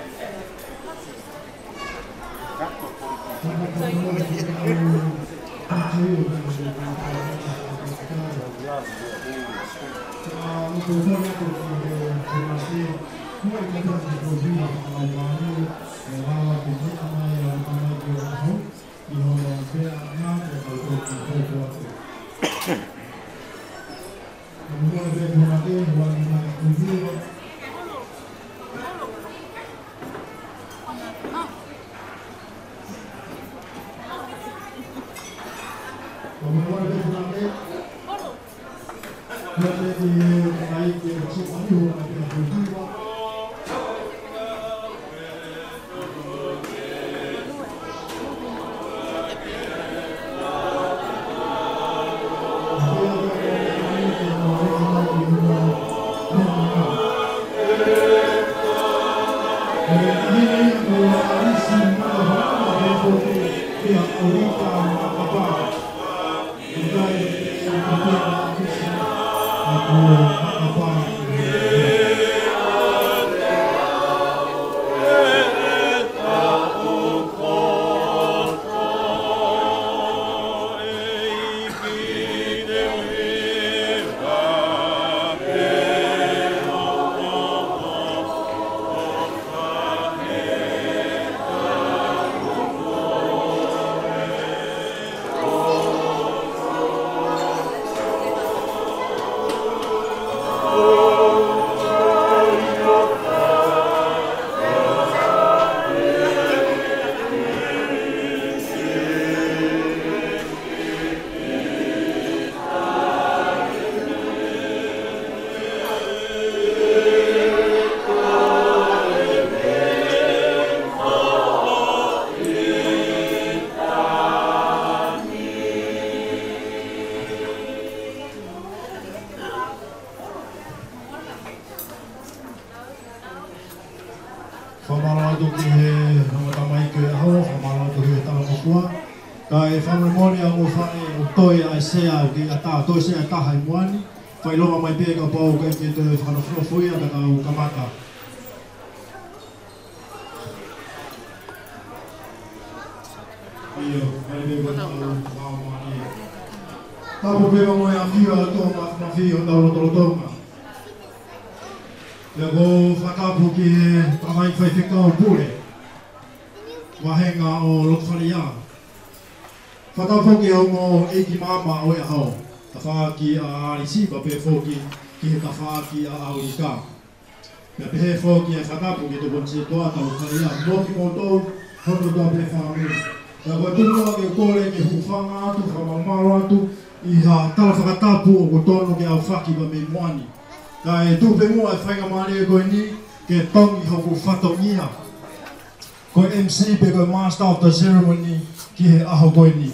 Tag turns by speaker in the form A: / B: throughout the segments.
A: MC pego master of the ceremony ki he aho koini.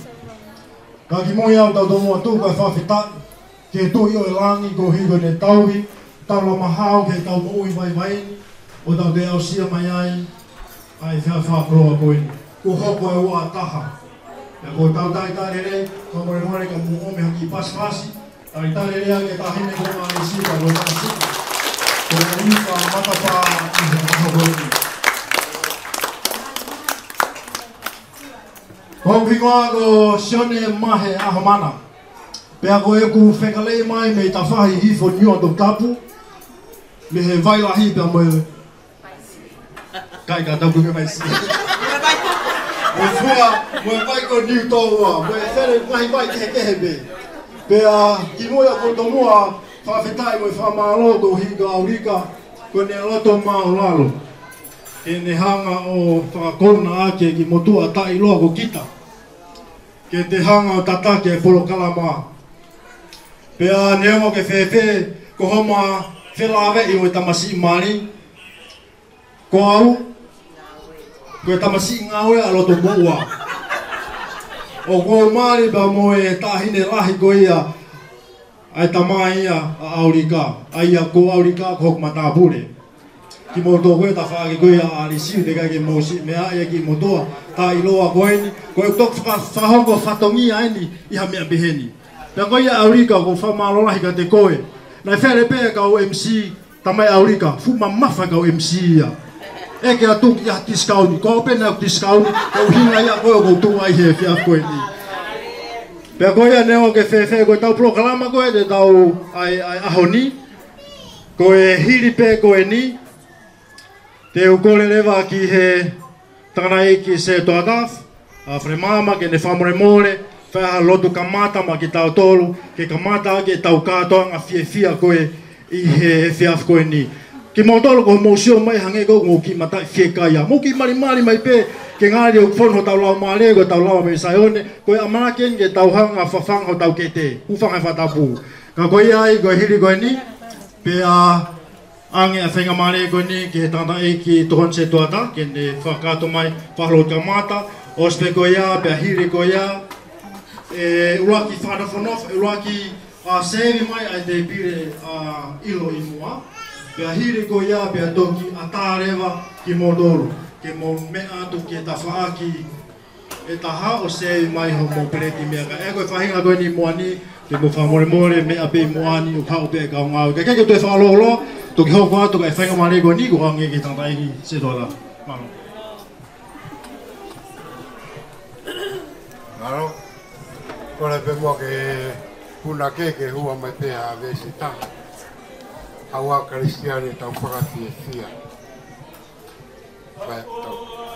A: Ka ki mo ia tau tomo tu ka whawhita ke tu i o langi ko higo ne tauhi tau lo mahao ke tau mo ui vai vai o tau te au sia mai ai whawhaproa koini. Ko hoko e ua taha. Ya ko tau tai tarere ko mo re ka mo ome haki pasipasi tai tarere ke tahine ko mai si ka lo tasi. Ko ni ka matapa i he aho koini. Ko vingoa ko sione mahe aho mana. Pea ko e ku whekalei mai me ta whahi hifo nio tau tapu. Me he vailahi pea mo e. Kai ka tau kuke mai si. Mo fua, mo e vai ko niu toua. Mo e where mahi vai kehe be. Pea ki moia ko tomua whawhetai mo e whamaloto higa aurika. Ko ne loto mao lalo. E ne hanga o whakakona ake ki motua tai loa ko kita. Ke te hanga o tatake e polo kalama. Pea neongo ke whewhe ko homa whelawe i o e tamasi mani. Ko au, ko e tamasi ngawe a loto moua. O ko mani pa mo e tahine lahi ko ia ai tamai ia a aurika. Ai a ko aurika ko hok matapure. Ki mo to koe ta whaake koe a alisiu te kai ke mosi mea ia ki mo toa ta iloa koe ni koe tok whahoko whatongi aini iha mea beheni. Pea koe ia aurika ko whamalolahi ka te koe. Nai where pēa ka o MC tamai aurika, fuma mawha ka o MC ia. e ke atu ki a discount ko pe na discount ko hinga ya ko tu ai he fia ko ni pe ko ya ne o ke fe ko tau programa ko de tau ai ahoni ko e hiri pe ko ni te u ko le leva ki he tana e ki se to agaf a fremama ke ne famore more fa lotu kamata ma ki tau tolu ke kamata ke tau kato nga fia ko e i he fia ko ni ki motolo ko mosio mai hange ko ki mata fie kaya mo ki mari mai pe ke ngari o fono tau lau male ko tau lau me saione ko amana ken ke tau hanga fafang ho tau kete u fanga fa tapu ka ko ai ko hiri ko ni pe a ange a fenga male ko ni ke tanda e ki ton se toata ke ne fakato mai palo kamata ospe ko ya pe hiri ko ya e uaki fada fonof uaki a sevi mai ai te pire a ilo imua pea hiri ko ia pea toki a tārewa ki Moldoro ke mo mea tu ki e tawhaaki e taha o sevi mai ho mo pereti mea ka e koe whahinga koe ni moani ke mo whamore mea pe moani o kao pe ka o ngau ke keke tu e whaalolo toki hoko atu ka e whainga mare koe ni ko hange ki tantaiki se tola mano
B: Naro kore pe mua ke puna keke hua mai pea a vesi taha awa Kristiani tau whakati e fia. Vai tau.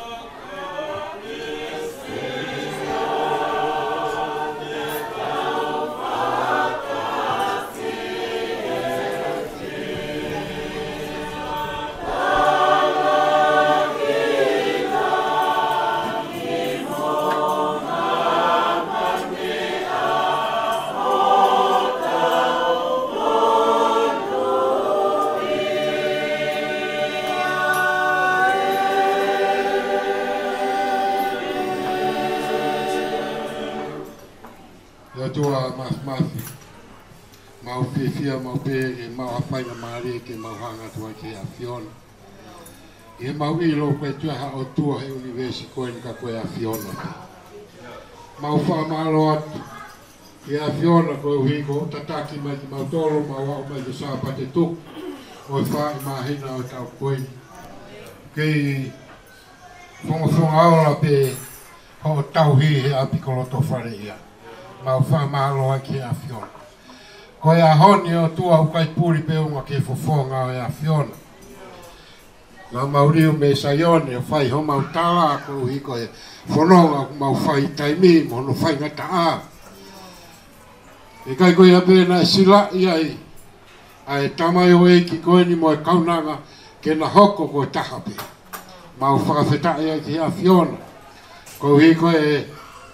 B: Tua mas mau fia mau pe mau afai na mari ke mau hanga tua ke a Fiona e mau i lo pe tua ha o tua he universi ko en ka ko a Fiona mau fa malo at e a Fiona ko wi ko tataki mai mau tolo mau au mai sa pa te tu o fa ma hina o tau ko ke fonga aula pe ho tau hi a pikolo to fare ia mau wha mahalo aki a Fiona. Ko e a honi o tua ukai puri pe unga ke fofonga o e a Fiona. Ngā mauriu me saione o whai ho mau tala ko hiko e whanonga ku mau whai taimi mo no whai ngata a. E kai koe a pēna e sila iai a e tamai o e ki koe ni mo e kaunanga ke na hoko ko e taha pe. Mau whakawheta ia ki a Fiona. Ko hiko e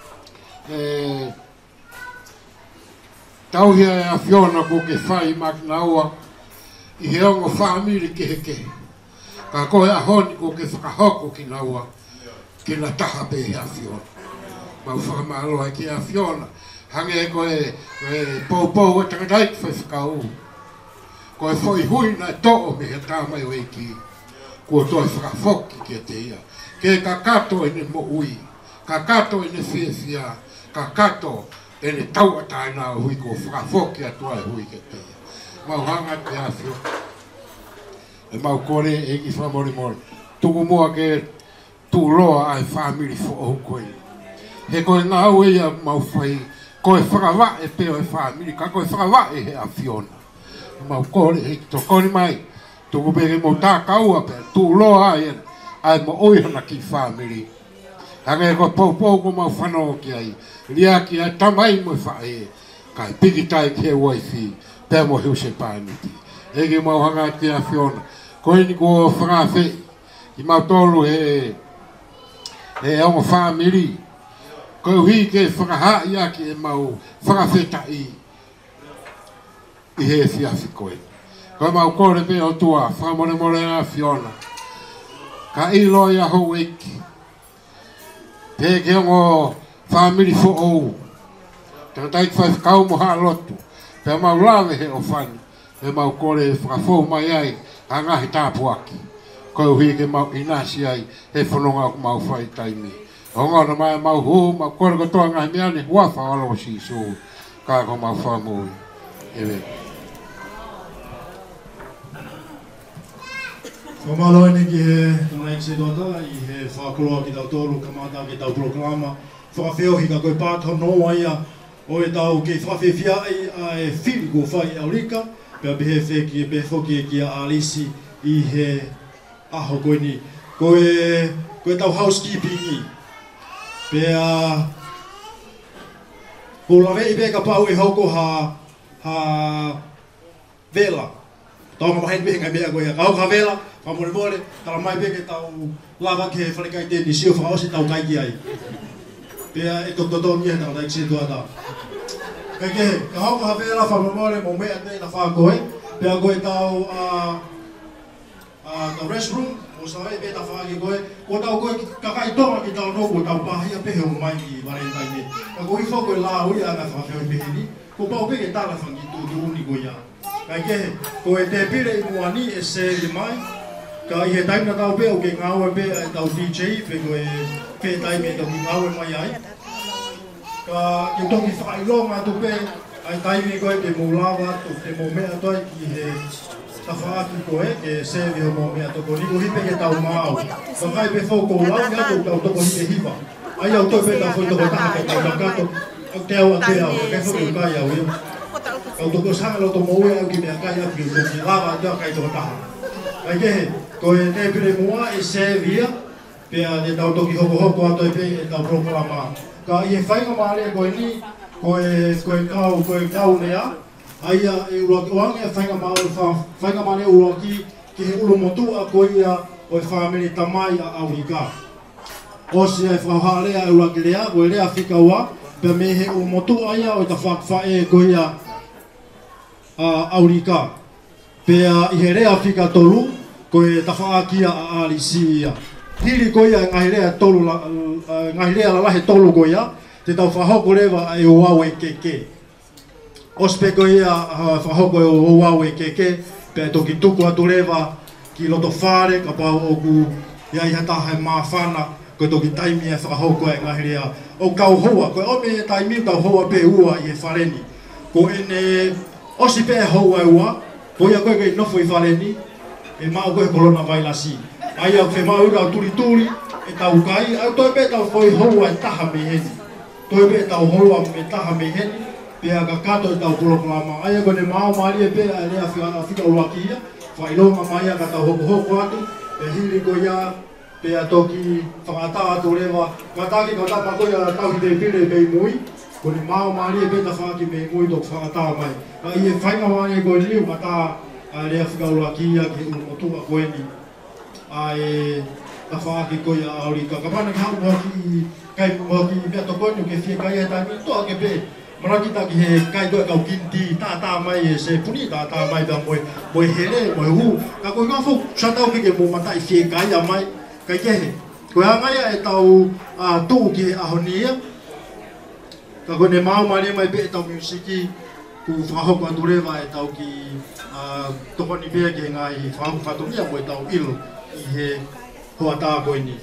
B: tau hea a Fiona ko ke whai makina ua i he ongo whaamiri ke heke. Ka koe a honi ko ke whakahoko ki na ua ke na taha pe a Fiona. Mau whakamaloa ki a Fiona. Hange e koe pou e takadaik whai whakau. Koe whai hui na to'o me he tāmai o eki. Kua toi whakafoki ki te ia. Ke ka kato e ne mo ui. Ka kato e ne whiawhia. Ka kato e ne tau atai nā hui ko whakafoki atua e hui ke te. Mau hanga te a Fiona. E mau kore e ki whamori mori. Tuku mua ke tū loa ai whamiri fo o koe. He koe ngā ue ia mau whai. Koe whakawa e peo e whamiri. Ka koe whakawa e he a Fiona. Mau kore e ki to koni mai. Tuku pere mo tā kaua pe. Tū loa ai ai mo oihana ki whamiri. Hanga e koe pou ko mau whanau ki ai. Ria ki ai tamai mo whae. Kai piki tai ki he waifi. Pea mo hiu se pāniti. Ege mau hanga te a Fiona. Koe ni ko whakawhi. Ki mau tolu he ongo whamiri. Koe hui ke whakahai aki e mau whakawheta i he whiawhi koe. Koe mau kore pe o tua. Whamore a Fiona. Ka ilo ia hou eki. Te ke ongo whamiri fo ou. Takatai whai whakau mo haa lotu. Pea mau lawe he o whani. He mau kore whakafou mai ai. Ha ngahi tāpu aki. Koe hui ke mau inasi ai. He whanonga ku mau whai taimi. Honga mai mau hu. Mau kore ko toa ngahi meane. Huafa alo si so. Ka ko mau
A: Ko malo ni ki he tona iksi dota I he whakoloa ki tau tolu kamata ki tau programa whakawheo hi ka koe pātau noa ia o e tau ki whakawhewhia ai e whiri ko whai Aurika pia behe wheki e behe whoki e ki a alisi I he aho koe ni koe tau housekeeping I pia ko lawe I behe ka pau e hoko ha vela tau ma mahen behe ngai mea koe ka hoko ha vela Pamore more, tala mai beke tau lava ke wharekai te ni sio whakaosi tau kai ki ai. Pea e tototo ni he tau taik si tuata. Kei kehe, ka hauka hawela whamore more mo mea te na whakoe. Pea koe tau the restroom, o sawe pe ta whaki koe. Ko tau koe kakai tonga ki tau noku tau pahia pehe o mai ki warentai ne. Ka koe whako koe la ui a ngā whawheo pehe ni. Ko pau peke tala whangi tu uni koe ia. Kei kehe, koe te pire I muani e se li mai. Ka I he taimina tau pe o ke ngāua pe e tau DJ pe koe pe taime tau ki ngāua mai ai. Ka ki toki whakailonga tu pe ai taime koe ke mūlawa tu te mō mea toi ki he tawhaaki koe ke sevi o mō mea toko ni ko hipe ke tau māu. Ka kai pe whoko lau ngā tu tau toko hipe hipa. Ai au toi pe tau whoi toko taha pe tau kato au te au a te au ke whoko kai au ia. Kau toko sanga lau to mō ea au ki mea kai au ki toki lava te au kai toko taha. Ai kehe, koe te pire mua e se via, pea te tau toki hoko ato e pe e tau proklama. Ka I he whainga maare koe ni, koe kau nea, aia e uroaki oange e whainga maare uroaki ki he ulo motua koe ia o e whamiri tamai a Aurika. Osi e whaharea e uroaki lea, koe lea whika ua, pea me he ulo motua ia o e ta whakwhae koe ia Aurika. Pea I he rea whika tolu, koe tawhaakia a alisi ia. Hiri koe ia ngahi rea la lahe tolu koe ia, te tau whahoko rewa e o au e keke. Ospe koe ia whahoko e o au e keke, pea toki tuku atu rewa ki loto whare, ka pau oku ia I hataha e mawhana, koe toki taimi e whahoko e ngahi rea. O kau hoa, koe ome e taimi kau hoa pe ua I e whareni. Ko ene osi pe e hoa e ua, koe ia koe kei nofo I whareni, e mau koe kolona vailasi. Ai au whe mau ura turi e tau kai, au toi pe tau whoi hoa e taha me heni. Toi pe tau hoa me taha me heni, pea ka kato e tau proklama. Ai koe ne mau maari e pe a rea whika uruaki ia, whailonga mai a ka tau hoko atu, e hiri ko ia, pea toki whakata atu rewa. Kataki ka tapa koe a tau hi te pire mei mui, ko ne mau maari e pe ta whaki mei mui tok whakata mai. Ka I e whainga maari e koe liu kata a rea whikauraki ia ki umotua koe ni. A e ta whaaki koe a Aurika. Ka pana ki hau hoki kai hoki mea to koe ke whie kai e taimi toa ke pe. Marakita ki he kai koe kau kinti tātā mai e se puni tātā mai pia moe here, moe hu. Ka koe ngā whuk shatau ke mō matai whie kai a mai. Kai kehe. Koe hangaia e tau tuu ki he ahoni ia. Ka koe ne mau mare mai pe e tau musiki. Ku whahoko atu rewa e tau ki tokoni pia ki ngā I whahoko whatongia mo e tau ilo I he hoa tā koe ni.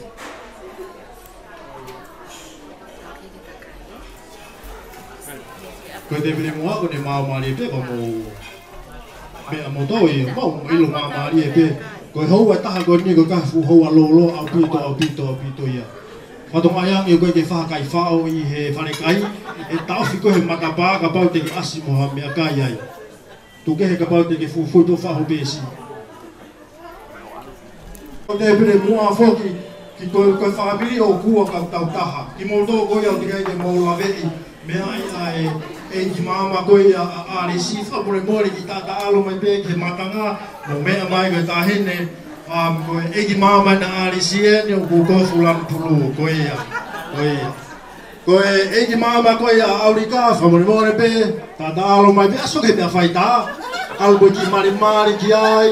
A: Koe te pere mua ko ne mau maari e pe pa mo mea mo tau I mau ilo mau maari e pe. Koe hoa taha koe ni koe kafu hoa lolo au pito ia. Whatonga iang I koe te whakai whao I he wharekai, e tauwhi koe he makapā ka pau te ki asi moha mea kai ai. Tu kehe ka pau te ki fufui to whaho pēsi. Koe te pere mua whoki ki koe whakapiri o kua ka tau taha. Ki mō tō koe au te kei te mō lawei, mea ai e ki māma koe a resi whapore mōre ki tāta alo mai pē ki matanga, mō mea mai koe tā hene, koe eki māma na arisi e ni o kukofu lan pulu koe ia. Koe eki māma koe a Aurika, whamore more pe, tāta alo mai pe, aso ke mea whai tā, albo ki mari ki ai.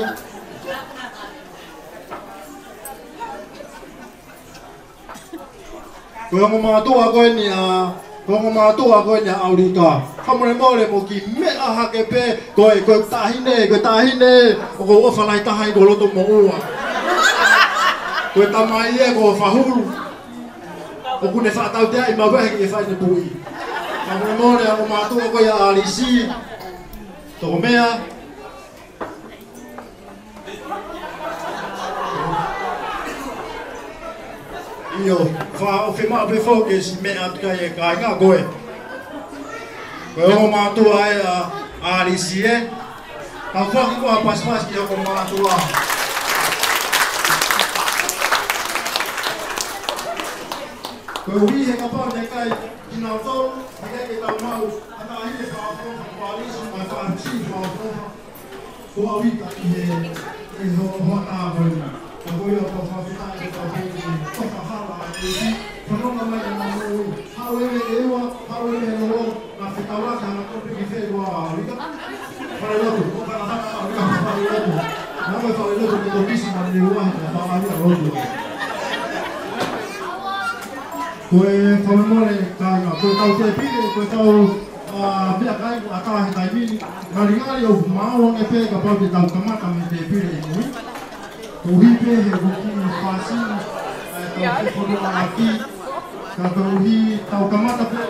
A: Koe ongo mātua koe ni a Aurika. Whamore more mo ki mea hake pe, koe tahine, o ko whalai tahai ko loto mo ua. Koe tamai e ko whahuru. O kune whaatau te ai mawehe ki e whai ne pui. Whamore more ongo mātua koe a alisi. Toko mea. Io, fa o fema be focus me atka e ka nga goe. Ko ma to ai a lisie. A fa ko a pas ki ko ma to a. Ko wi he ka pa ne kai ina to ke ta mau ata ai e fa ko ali so ma fa chi fa ko a wi ka e ho ho na ba ni. Ko yo ko fa ta e ka ko fa hala e ko no ma ya ma no hawe e wa hawe e no na fita wa ka na ko ki fe wa wi ka para lo ko para ha ka para lo na me fa lo ko ki si ma ni wa na fa ma ni ro Koe whamemore kāinga, koe tau te pire, koe tau pia kai a kāhe kai mini. Ngari o maoang e pēka pau te tau kamata me te pire e mui. Ko hipe he rukini whāsini, tau te whanua aki, ka tau hi tau kamata pēka.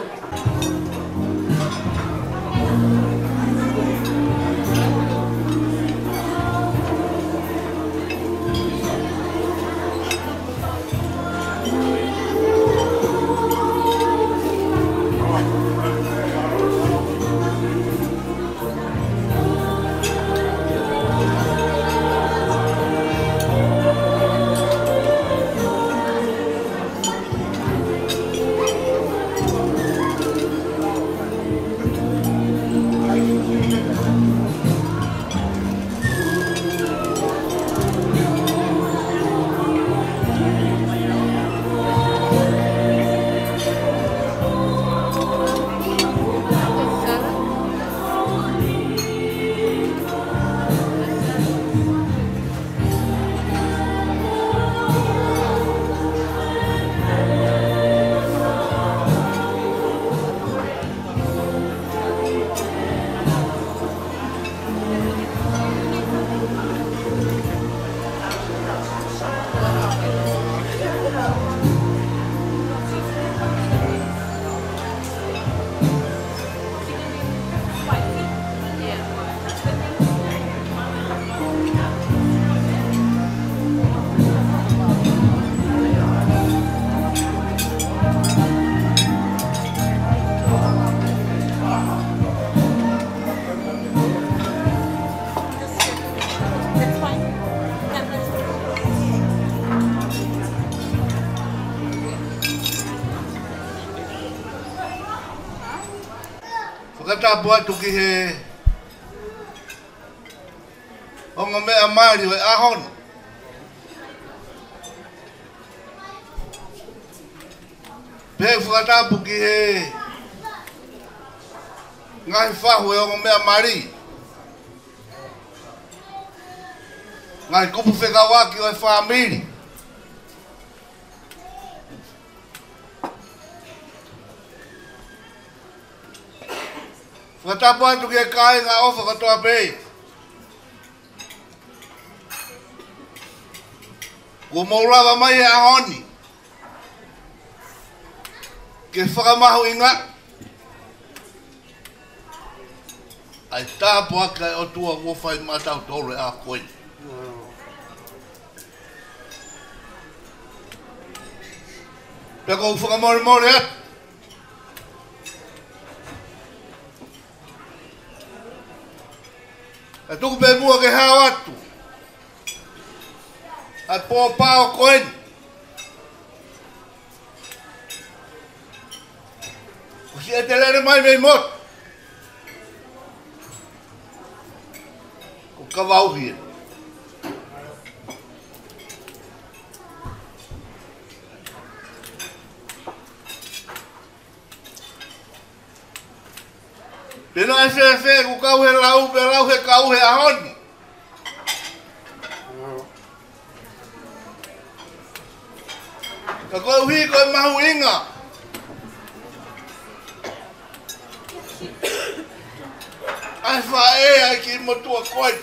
C: Whakatapu atu ki he onga mea Māori o ahon. Pe whakatapu ki he ngai whahu e onga mea Māori. Ngai kupu whekawaki o e whamiri. Whakatapu atu ki e kai ngā ofa katoa pei. Ko maurawa mai e ahoni. Ke whakamahu inga. Ai tāpu aka e o tua wofai matau tore a koe. Peko whakamore more atu. E tuku pe mua ke hao atu. Ai pō pāo koen. O si e te lere mai mei mot. Ko kawauhia. Pena e se ku kauhe lau pe lau he kauhe ahoni. Ka koe uhi koe mahu inga. Ai wha e ai ki motua koe.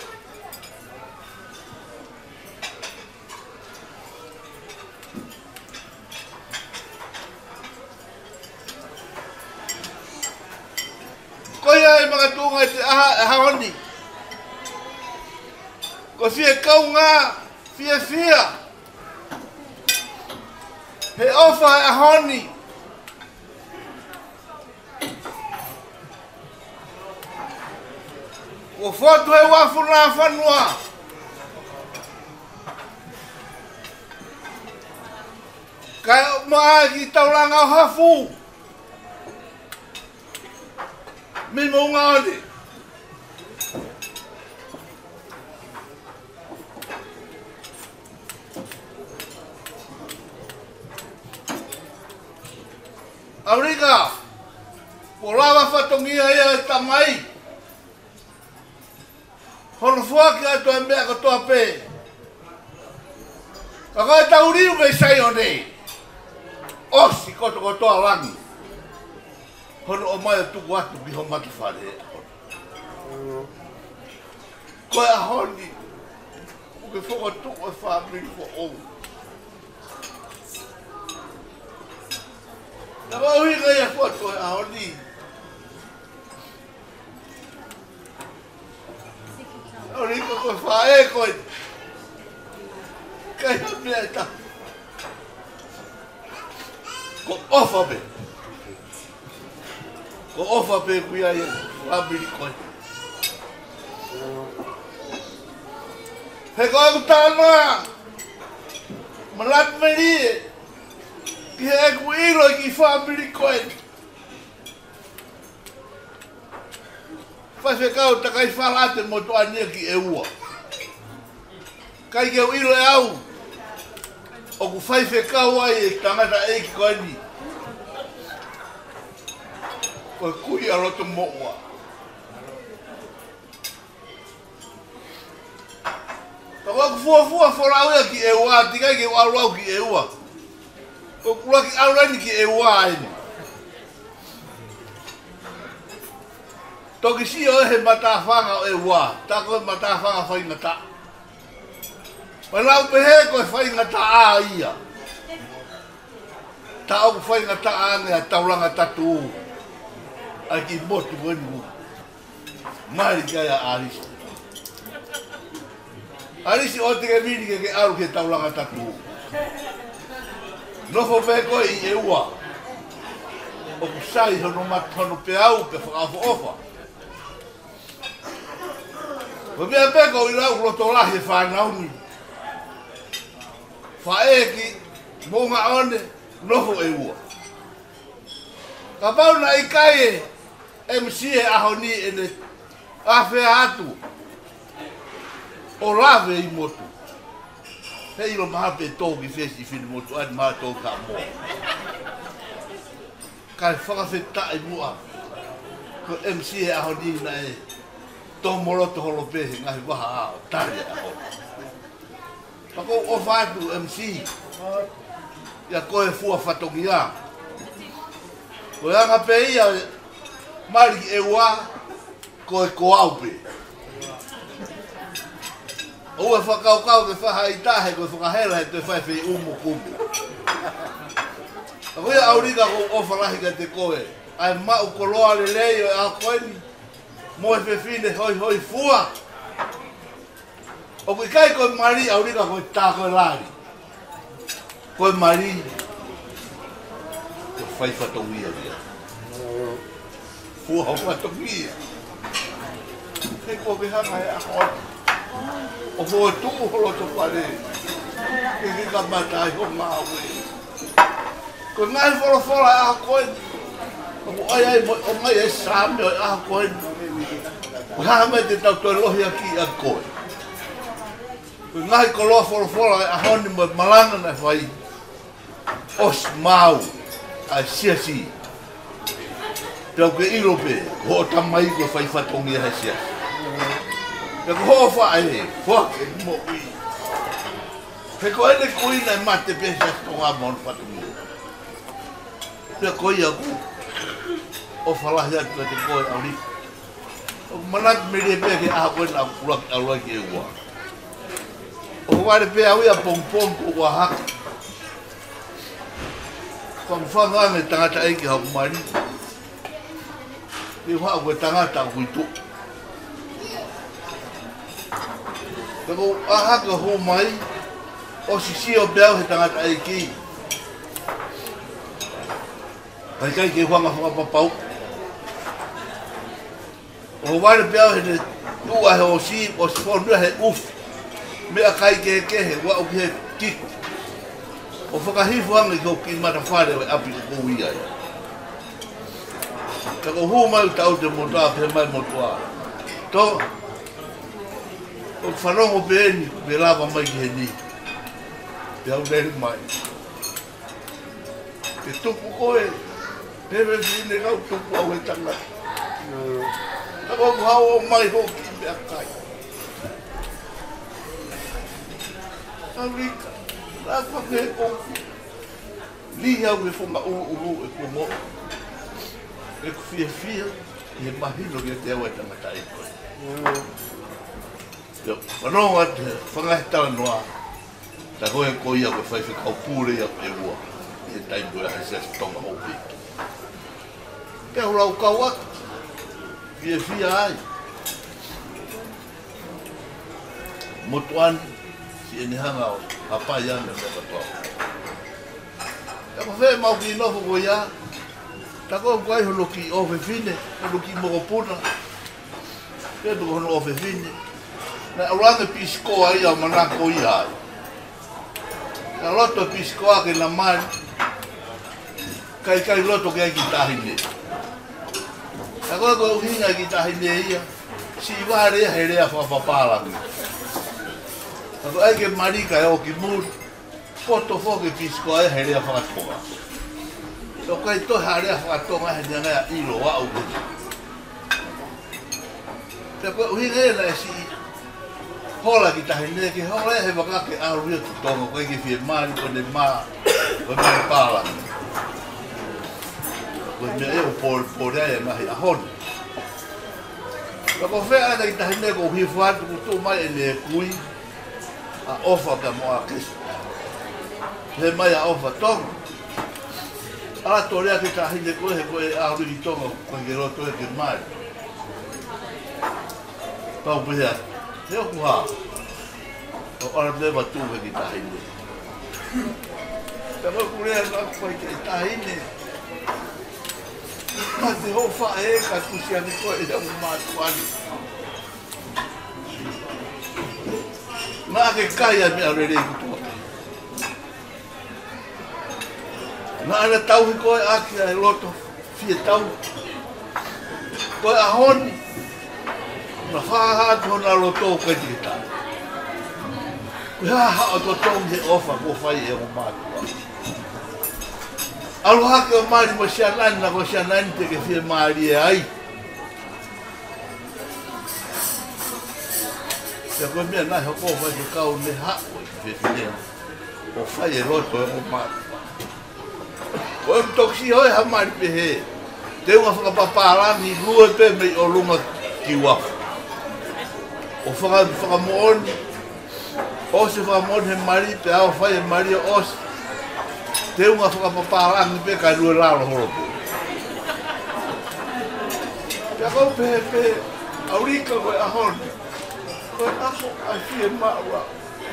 C: Koe ai mga tunga te ahoni. Ko fie kau ngā, fie fia. He ofa e honi. O foto e wafuna whanua. Kai maa ki tauranga o hafu. Mi munga oli. Aurika, o lava whatongia ia e tamai. Hono fuaki ato e mea katoa pē. Ka kai tauriu me sai o nei. Osi koto kotoa langi. Hono o mai o tuku atu biho matu whare. Koe a honi. Uke whoko tuku e whamiri fo ou. Na wauhi kai a foto e a honi. Aurika koe whae koe. Kai a mea ta. Ko ofa pe. Ko ofa pe kuia ia. Whamiri koe. He koe kutana. Malat meri. Ki he ku iro ki whamiri koe. Whase kau takai whalate mo toa nia ki e ua. Kai ke iro e au. O ku whaife kau ai e tangata e ki koe ni. Koe kui a roto mo ua. Ka waku fua whorau ea ki e ua. Tikai ke warau ki e ua. O kura ki aurani ki e ua aini. Toki si o he matawhanga o e wā, tako e matawhanga whaingata. Mai lau pehe koe whaingata a ia. Ta o whaingata a ngea tauranga tatu u. Ai ki motu wenu u. Mari kia ia arisi. Arisi o te ke mini ke aru ke tauranga tatu u. Nofo pehe koe i e ua. O kusai hono matono pe au pe whakafo ofa. Ko mea peko i lau roto lahi e whanauni. Whaeki, monga one, nofo e ua. Ka pauna i kai e MC e aho ni e ne awhea atu. O lave i motu. He ilo maha pe tōki whesi whini motu, ati maha tō ka mō. Kai whakawheta i mua. Ko MC e aho ni na e. Tō moroto holo pehe ngahi waha ao, tari a ho. Pako o whātu MC, ia koe fua whatongi a. Koe anga pe ia, mari e wā, koe ko au pe. O e whakaukau ke whaha i tahe, koe whakahela he te whaiwhi umu kumu. Pako ia aurika ko o whalahi ka te koe, ai mau koloa le lei o e a koeni. Mo e whewhine hoi fua. O kui kai koe mari au rika koe tā koe lari. Koe mari. Koe whai whatongia ria. Fua hau whatongia. Hei koe behanga e ako. O koe tuku holoto pare. Ke rika matai ho ngā ue. Koe ngai whorofora e ako koe. O ai o mai e sāme o e ako koe. O hama te tau toi lohi aki a koe. Koe ngahi ko loa whorofora e ahoni mo malanga na whai. Os mau a siasi. Tau ke irope, ho o tamai ko whai whatongi a siasi. Te ko ho whae, whake mo i. He ko ene kuina e mate pesa tonga mon whatongi. Te ko ia ku. O whalahi atu te koe au rika. O manat mire pe ke a koe na kurak alua ki e ua. O ware pe au ia pong ko ua haka. Whangwhanga me tangata eiki hau mari. Te wha koe tangata hui tu. Te ko a haka ho mai. O sisi o beau he tangata eiki. kai ke wanga whakapapau. O wale pia he tua he o si o sfonua he uf. Mea kai ke he wa o ke kik. O whakahifu anga i kau ki matawhare o api o kou ia. Ka ko hu mai tau te motoa pe mai motoa. To o whanongo peeni pe lava mai ki he ni. Te au nere mai. Ke tupu koe. Pepe whine kau tupu au he tanga. Ka ko hau o mai hoki mea kai. Ka rika. Ka whake koki. Li au ke whunga uru e kumo. E ku fia i he mahino ki te au e tangata e koe. Whanonga te whangahetara noa. Ta koe ko ia koe whai whekau pūre ia e ua. I he taimu e hese tonga hopi. Ke hurau kau atu. Fia ai. Motuan si ene hanga o hapai ane me katoa. Ka ko whee mau ki nofo ko ia. Ta ko kwai hono ki ofe fine, hono ki mokopuna. Ke tu hono ofe fine. Na auranga pisco ai a manako ia. Na loto pisco ake na mani. Kai loto ke ki tahine. Ta ko hinga ki tahine ia. Si ware here a whapapala. Ta ko ai ke marika e o ki muru. Poto foke pisco ai here a whakatoa. So kai to harea whakatonga he nanga ilo wa au. Te ko hinga na si hola ki tahine ki hola he waka ke aru tu tonga ko ki fie mari ko ne ma ko me pala. Ko me e o por ai ma a hon. Ko fe ana ki tahine ko hi fuat ku tu mai ne kui a ofa ka mo a kis. He mai a ofa tonga. Ala torea ke tahine ko he ko e aru ki tonga ko ke roto e ke mai. Pau pia. Teo kuha. O ara leva tu ve ki tahine. Tamo kurea na ko ki tahine. Ma te ho fa e ka kusia ni ko e da ma tuani. Na ke kaya me arere ki tu. Na ana tau ko aki e loto fie tau. Ko a honi. Na whaha ko na loto ka dita. Ha o to tong he ofa ko fai e o matua. Alu hake o mari mo sianan na ko sianan te ke fie mari e ai. Te ko mea na ho ko fai ko kau ne ha o fie fie. O fai e loto e o matua. O e mtoksi hoi ha mari pe he. Te unga whakapaparani lua pe mei o lunga ki wafu. O whakamoon, o se whakamoon he mari, pe au whai he mari o os. Te unga whakapaparani pe kai lua raro horopu. Te ako pe, aurika koe ahon. Koe ako ai fie maua.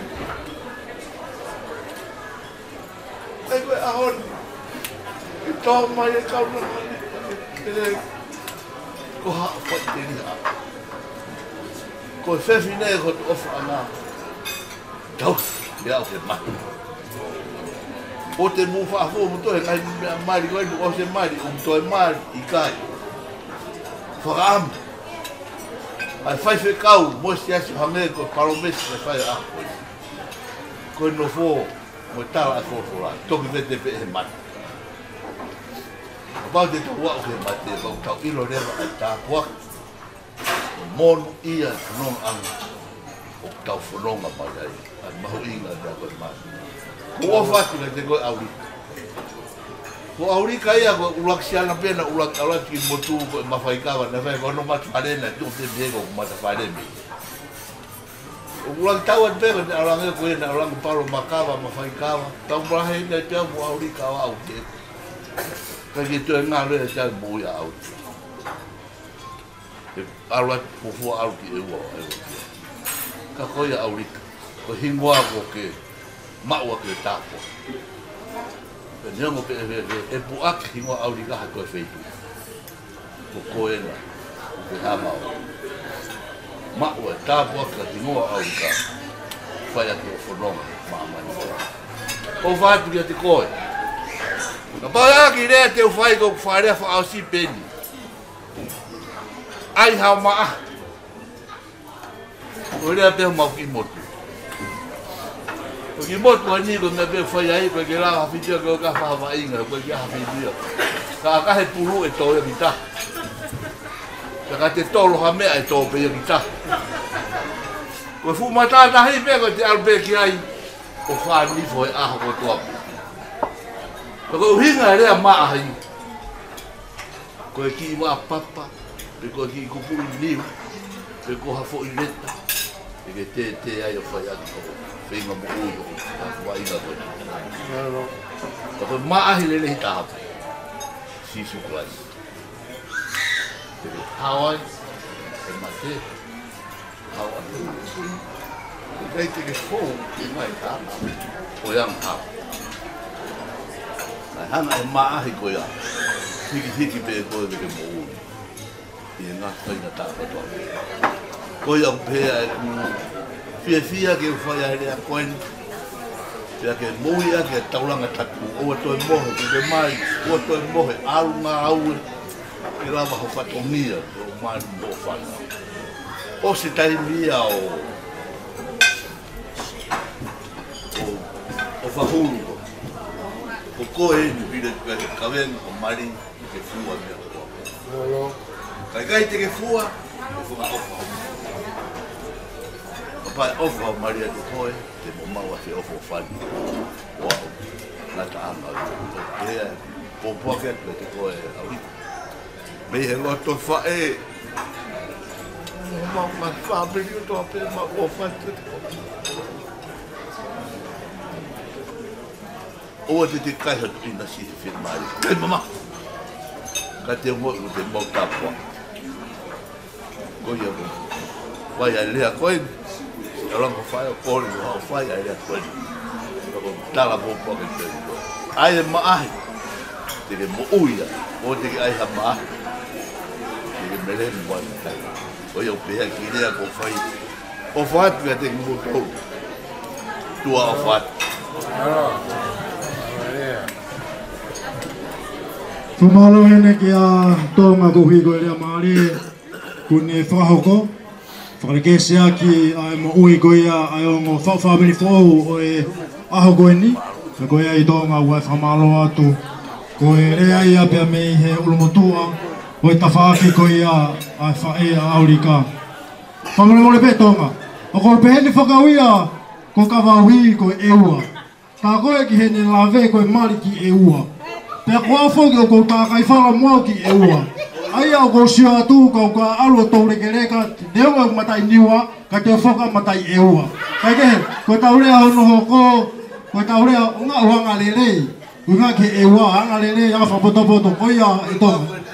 C: Ei koe ahon. I tō mai e kauna mai. Ko haa whai te ria. Ko e whewhi nei ko te ofa ana. Tau, e au te mai. O te mu whaafo mu tohe ngai mari koe o se mari, o mu tohe mari i kai. Whakaamu. Ai whai kau, mosi asi hange ko paromesi e whai a koe. Koe no fō, mo e tala a kōwhora, toki vete pe he mari. Pau te tau wau he mate, pau tau ilo rewa ai tā kuak. Mono ia nong ang o tau whanonga mai ai. Ai mahu inga te koe mai. Ko o whatu na te koe aurika. Ko aurika ia koe ulaksiana pena ulak alaki motu koe mawhaikawa na whai kono matu arena tu te mehego ko mata whaireme. O ulang tauan pena te arange koe na arange paro makawa mawhaikawa. Tau mrahe ina te au aurika au te. Kaki tu ngā rea te au mui au. Aruat pufua au ki e ua o ewa kia. Ka koia aurika. Ko hingoa ko ke maua ke tāpua. Nyango pe e puak hingo aurika ha ko feitu. Ko koena. Ke hama. Ma o ta puak hingo aurika. Fai atu fonong ma mani. O vai tu te koe. Ka pa ki re te fai ko fare fa au si peni. Ai ha ma. O le pe ma ki motu. Porque moto ani ko me be fai ai ko ke la fitia ko ka fa va inga ko ke ha fitia. Ka he pulu e to e bita. Ka te tolo ha me e to pe e bita. Ko fu mata na hi be ko te albe ki ai. Ko fa ni foi a ko to. Ko hinga re ma ai. Ko ki wa papa. Pe ko ki ku pu ni. Pe ko ha fo i leta. E ke te ai o fai ai ko. Venga mo uyo, vai na coisa. Então mais ele está. Se suplas. Hawaii, é mate. Hawaii. Daí tem que fogo, e vai tá. Oyang ha. Ai hana e mai coia. Hiki be coisa que mo uyo. E na coisa tá to. Coia pe Fia ke fai ai a koen. Fia ke muia ke tauranga taku. O to moho ke mai, o to moho alunga au. Ke lava ho fatomia, o mai mo fana. O se tai mia o fahulu. O koe ni vile ke kaven o mari ke fua mia. Kai te ke fua, o fa. Pai ofa Maria do Coi, te mamau a te ofa fani. Wow, na ta anga. Ea, popoke te koe au. Me he loto fa e. Ma fa brilho to pe ma ofa te. O te kai ha ina si filmar. Kai mama. Ka te mo te mo ta po. Koia bo. Vai ali a koe. Orang ko fai ko ni ho fai ai ko ni ko tala bo po ke ai ma ai te mo uia o te ai ha ma te me le mo ta o yo pe ki ni ko fai o fai te mo to tu a fai
A: Tumalo hene ki a tonga ko higo le mali kune whahoko. Whakarekesea ki ai mo ui goia ai o ngō whawhamiri whou o e aho goe ni. Ka goe ai tonga ua whamalo atu. Ko e rea ia pia mei he ulumotua. O e tawhaaki goia ai whae a aurika. Whamare mole pe tonga. O ko pe hene whakauia ko ka wauhi ko e ua. Tā koe ki hene lawe ko e mari ki e ua. Pea ko awhoki o ko tā kai whala mua ki e ua. Ai au ko sio atu ko ka alu to rekereka dewa matai niwa ka te foka matai eua ka ke ko taure au no ko taure nga wanga lele nga ke eua nga lele ya fa poto ko ya ito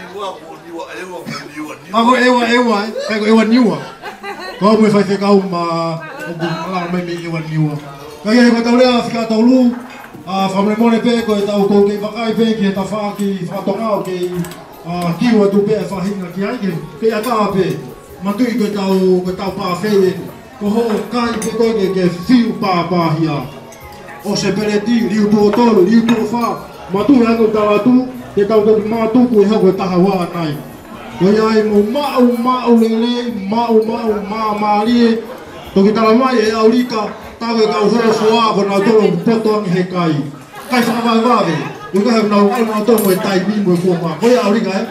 A: ako eua ka ko eua niwa ko mo fa ka uma la me mi eua niwa ka ke ko taure afika tolu fa me mone pe ko tau ko ke vakai pe ke ta fa ki fa tonga ke kiwa tu pe whahinga ki ai ke ata pe matui ko tau pa whewe ko ho kai pe koe ke whiu pa hia o se pereti riu tu o tolu riu tu o wha matui hango tawa tu ke tau toki maa tuku e hako e taha waa nai ko iai mo mau lele mau maarie toki tala mai e aurika tau e kau horo soa ko nau tolo potoangi he kai whakawai wawe Uka he nau alma to mo tai mi mo ko ma ko ya ori kai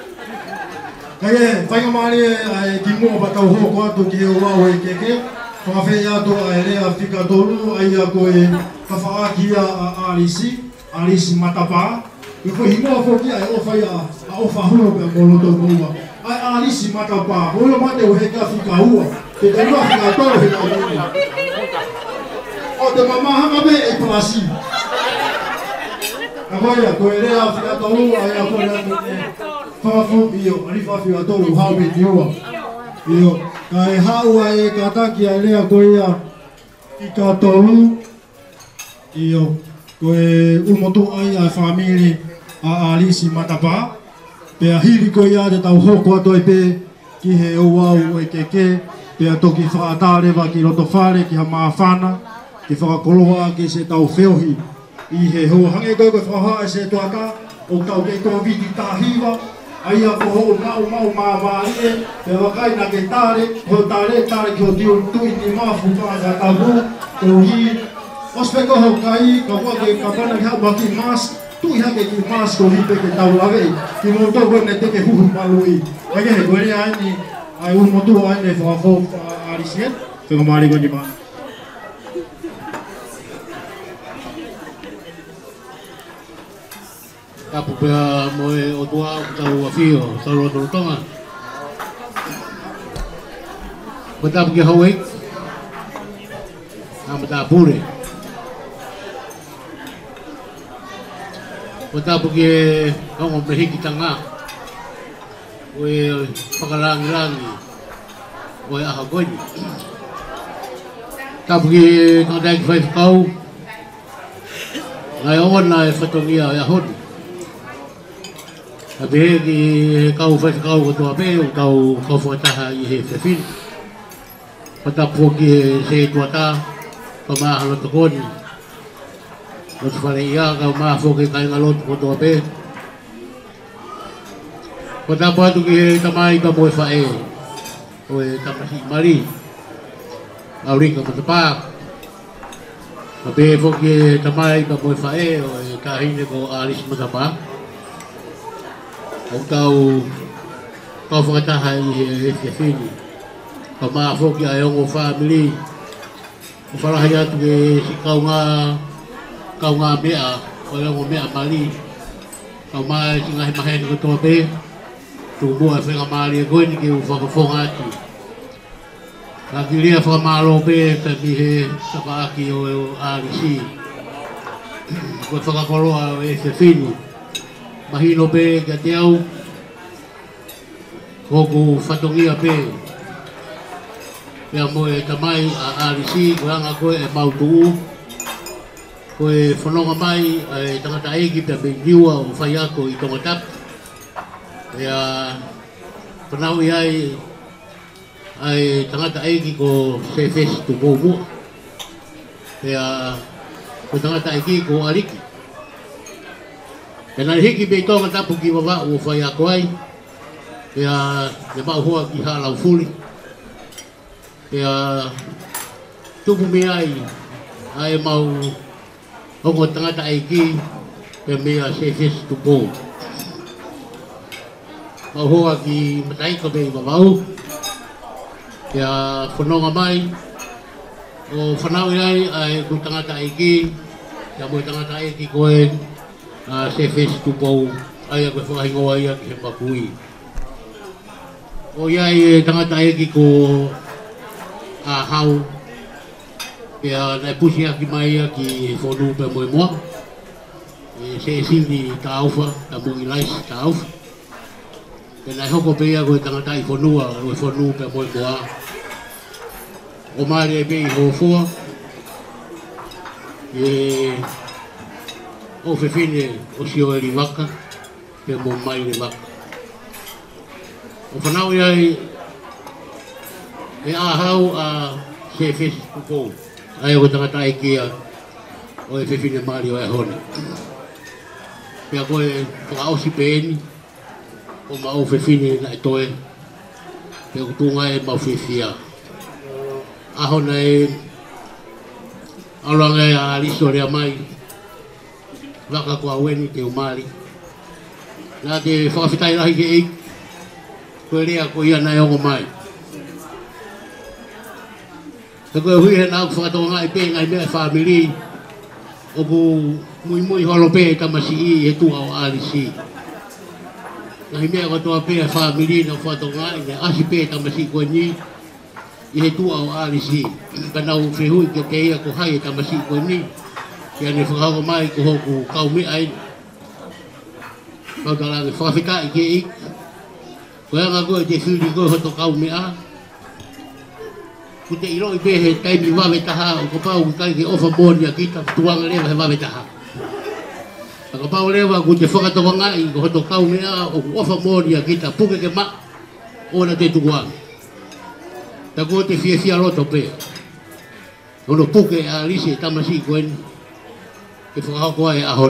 A: kai whainga mari ai ki mo ba tau ho ko atu ki o wa ke ko fe ya to ai re Afrika tolu ai a ko e ka fa ki a alisi matapa ko himo fo ki ai o fa ya o fa hu be mo to mo ai alisi matapa mo lo mate o he ka Afrika ua ke te no Afrika tolu he ka o te mama hanga be e plasi Agora, coelho a ficar tolo, aí a folha fafu io, ali fafu a tolo, how be you? Io, kai hau ai kataki ai lea coelho, ika tolo, io, koe umotu ai a family a alisi matapa. Pe a hiri koe ia te tau hoko atoi pe ki he uau e keke. Pe a toki whaatarewa ki roto whare ki ha maawhana. Ki whakakoloa ki se tau whiohi. I he ho hange koe koe whaha e se tuaka. O tau ke koe viti tahiwa. Ai a ko ho mau maawari e. Pe wakai na ke tare. Ho tare ki ho tiu tui ni mafu whaaka tabu. Ko hi. Ospe ko ho kai. Ka wake ka pana ki hau waki mas. Tui hake ki mas ko hi pe ke tau lawe. Ki mo tau koe ne te ke huhu palui. Ake he koe rea ni. Ai umotu ai ne whakafo arisiet. Whakamari ko ni mana.
D: Kapu pea moe o tua tau awhio, tau roto tonga. Ko tapu ki hauek, nama tā pure. Ko tapu ki hongo mehiki tanga, oe whakarangi-rangi, oe aha koini. Tapu ki kandai ki whaifakau, ngai ona e whatongia e ahoni. A be ki kau whaikau ko toa pe, o kau whakataha i he whewhini. Patapu ki se tuata, ka maha loto koni. Loto whare ia, kau maha whoke kainga loto ko toa pe. Patapu atu ki he tamai ka moe whae, o e tamasi mari. Aurika matapā. A be whoke tamai ka moe whae, o e tahine ko aris matapā. O kau whakataha i he whiwhini. Ka maa whoki ai ongo family. O wharahi atu ke si kau ngā mea, o ongo mea mali. Kau maa si ngahi maheni ko toa pe. Tu mua e whenga maari e koeni ki u whakawhonga atu. Ka ki rea whakamaro pe pe mi he whakaaki o RC. Ko whakakoroa o e whiwhini. Mahino pe kia te au, koku whatongia pe. Pea moe tamai a RC, koe anga koe e mautuu. Koe whanonga mai e tangata eki pea me niua o whai ako i tonga tap. Pea whanau i ai tangata eki ko sefes tu mōmua. Pea ko tangata eki ko ariki. Pena hiki be tonga tapu ki wawa o whai ako ai. Pea ne mau hoa ki halau fuli. Pea tupu me ai mau hongo tangata aiki. Pea mea sefes tu pō. Mau hoa ki mataika me wawau. Pea whanonga mai. O whanau ai ku tangata aiki. Pea mo tangata aiki koe. Se fes tu pau ai ko whakahingoa ia ki he makui. O iai e tangata eki ko a hau. Pea nai pusi aki mai ia ki whonu pe moe moa. Se sini ta auwha, ta mungi lais ta auwha. Pea nai hoko pe ia koe tangata i whonua o whonu pe moe moa. O maari e pe i hofua. O whiwhine o sio e riwaka, pe mo mai riwaka. O whanau iai e ahau a se whesi kukou. Ai o tangata e kia o e whiwhine maari o e hone. Pea koe whakaosi peeni, o ma o whiwhine na e toe, pe o kutunga e mau whiwhia. Ahona e alanga e a liso rea mai, waka kua weni te umari. Nā te whakawhitai rahi ke eik, koe rea ko ia nai ongo mai. Te koe hui he nāku whakatoa ngai pe ngai mea whamiri, o ku mui holo pe e tamasi i he tua o RC. Ngai mea katoa pe e whamiri na whakatoa ngai, ne asi pe e tamasi koe ni, i he tua o RC. Kanau whihui ke te ia ko hai e tamasi koe ni, kia ne whakahoko mai ko hoku kau mea ai. Whakalangi whakawhitai ke ik. Koe anga koe te whiri koe hoto kau mea. Ko te iro i pe he taimi wawe taha o ko pau kai ke ofa mōnia kita tuanga rewa he wawe taha. Ka pau lewa ku te whakatawangai ko hoto kau mea o wafa mōria ki ta puke ke ma o na te tukuang. Ta ko te fia loto pe. Ono puke a lisi e tamasi koen ke whakahoko ai ahon.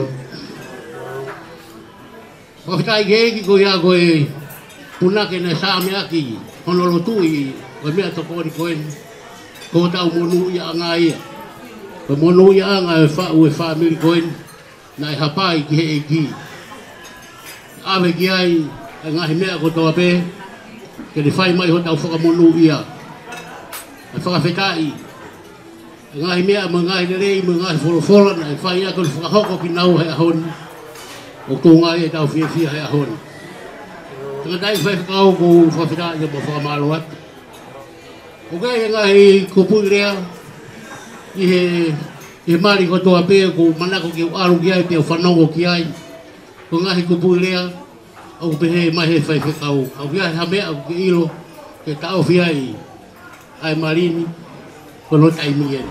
D: Whakatai ke eki ko ia koe punake na saa mea ki honolo tui koe mea tokori koen ko tau monu ia anga ia. Koe monu ia anga e whamiri koen na e hapai ki he eki. Awe ki ai e ngahi mea ko toa pe ke le whai mai ho tau whakamonu ia. E whakawhetai e ngahi mea mo ngahi nerei mo ngahi wholofola na e whai ia ko le whakahoko ki nau he ahon o tō ngai e tau fia he ahon. Tanga tai whai whakao ko whakawhetai e mo whakamalo atu. O kei e ngahi kupui rea i he mari ko toa pe ko manako ki aru ki ai pe o whanongo ki ai. Ko ngahi kupui rea au pehe mai he whai whakao. Au ki ai hamea au ki ilo ke tau fia ai marini ko no tai mien.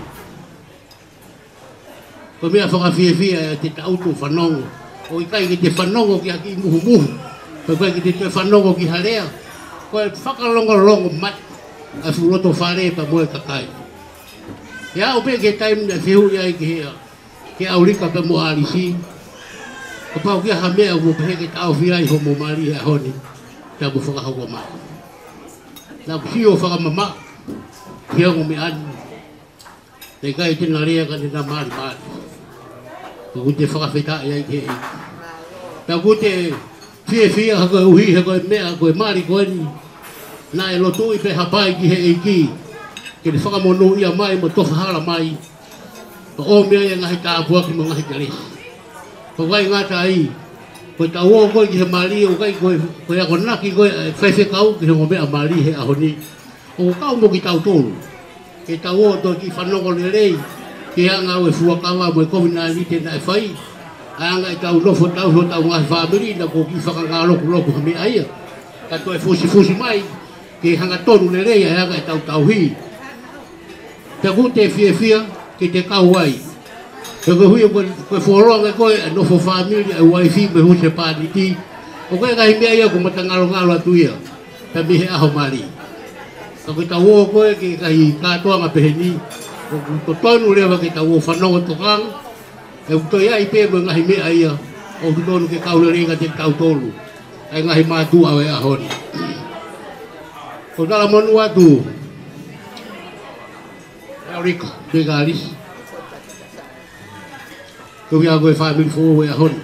D: Ko mea whakawhia te tautu whanongo. O i kai ki te whanongo ki haki muhu muhu. Ko kai ki te whanongo ki harea. Ko e whakalongo mat. A furoto whare pa moe kakai. Ia o pe ke taim na whihu iai ki hea. Ke aurika pa mo alisi. Ko pau kia hamea mo pehe ke tau whiai ho mo mari hea honi. Ta mo whakahoko maa. Na kusio whakamama. Kia ngo me anu. Te kai tena rea ka tena mari mari. Ko kute whakawheta iai ki hea. Ta kute whia hako uhi hako mea koe mari koe ni. Na e lotu i pe hapai ki he eiki. Ke le whakamono ia mai mo tofa hala mai. Pa o mea ia ngahi tāpua ki mo ngahi kares. Ko kai ngata ai. Koe tau o koe ki he mali o kai koe ako naki koe whaife kau ki he mo mea mali he ahoni. O kau mo ki tau tolu. Ke tau o to ki whanongo le rei. Ke anga o e fuakawa mo e COVID-19 te na e whai. Anga i tau nofo tau ho tau ngahi whamiri na ko ki whakangaloku loku hame aia. Ka to e fusi mai. Ke hanga tonu le rei a hanga e tau hi. Te kute fia ke te kau ai. Ke hui koe whoronga koe e nofo whamiri e waifi me huse pāniti. O koe kai mea ia ko matangalo atu ia. Te mihe aho mari. Ka koe tau o koe ke kai kātoanga peheni. Ko tonu rewa ke tau o whanongo tokang. E utoi ai pe mo ngahi mea ia. O tonu ke kau le renga te tau tolu. Ai ngahi mātu au e ahoni. Ko dala monu atu. Eureka, te garis. Ko ia koe whamiri fō e ahoni.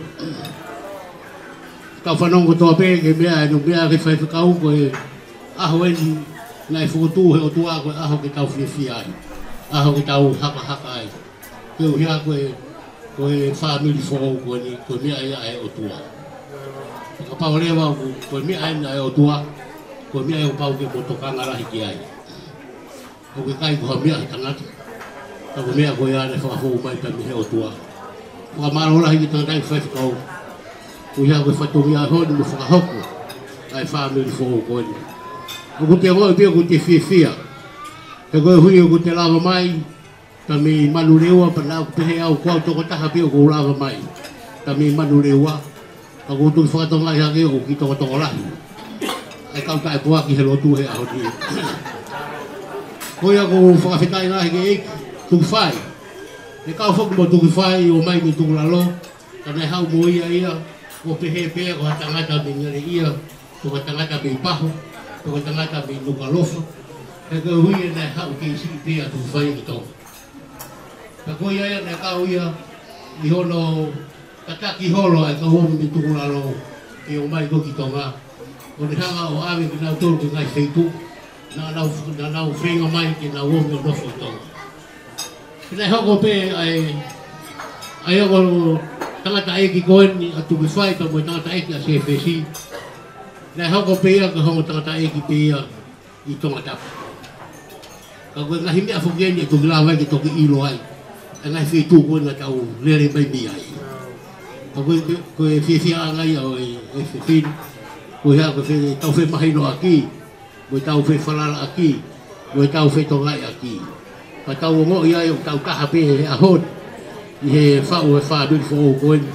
D: Tau whanongo toa pe ke mea e no mea ke whai whakau koe aho eni ngai whakotū he o tua koe aho ke tau whiawhia ai. Aho ke tau haka ai. Ke uhia koe whamiri fō koe ni koe mea ia e o tua. Ka pau rewa koe mea ena e o tua. Ko mea e o pau ke motokanga rahi ki ai. O ke kai koha mea he tangata. Ka ko mea koe ane whakahou mai ka mihe o tua. Whakamaro rahi ki tangatai whaifakau. Ko ia koe whatongi a honi mo whakahoko. Ai whamiri fōu koe ni. O ko te ngoi pia ko te whiawhia. He koe hui o ko te lava mai. Ka mi manu rewa pa nao pehe au kua toko taha pia ko lava mai. Ka mi manu rewa. Ka ko tuki whakatonga i hake o ki toko rahi. Ai kau tae pua ki he lotu he aho ni. Koe ako whakawhetai ngahi ke eik, tuku whai. E kau whaku mo tuku whai o mai mi tuku lalo. Kanai hau mo ia, o pehe pea ko hatangata mi ngare ia, ko hatangata mi paho, ko hatangata mi nuka lofa. E ka hui e nai hau ke isi pea tuku whai ki tō. Ka koe ia nai kau ia, i hono, kataki holo ai ka homo mi tuku lalo, e o mai ko ki tō ngā. O ni hanga o awe ki nau tolu ki ngai wheitu, na nau whenga mai ki nau omi o nofo tonga. Ki nei hoko pe ai ako tangata eki koeni atu ki whai pa mo tangata eki a CFC. Nei hoko pe ia ka hongo tangata eki pe ia i tonga tapu. Ka koe ngahi mea whukeni e toki lawai ki toki ilo ai. E ngai wheitu koe nga tau lere mai mi ai. Ka koe whiawhia angai au e whiwhini. Ko hea ko whi tau whi mahino aki, ko tau whi whalala aki, ko tau whi tongai aki. Ka tau o ngoi ai o tau taha pe he ahon, i he whau e whabiri fo o koen,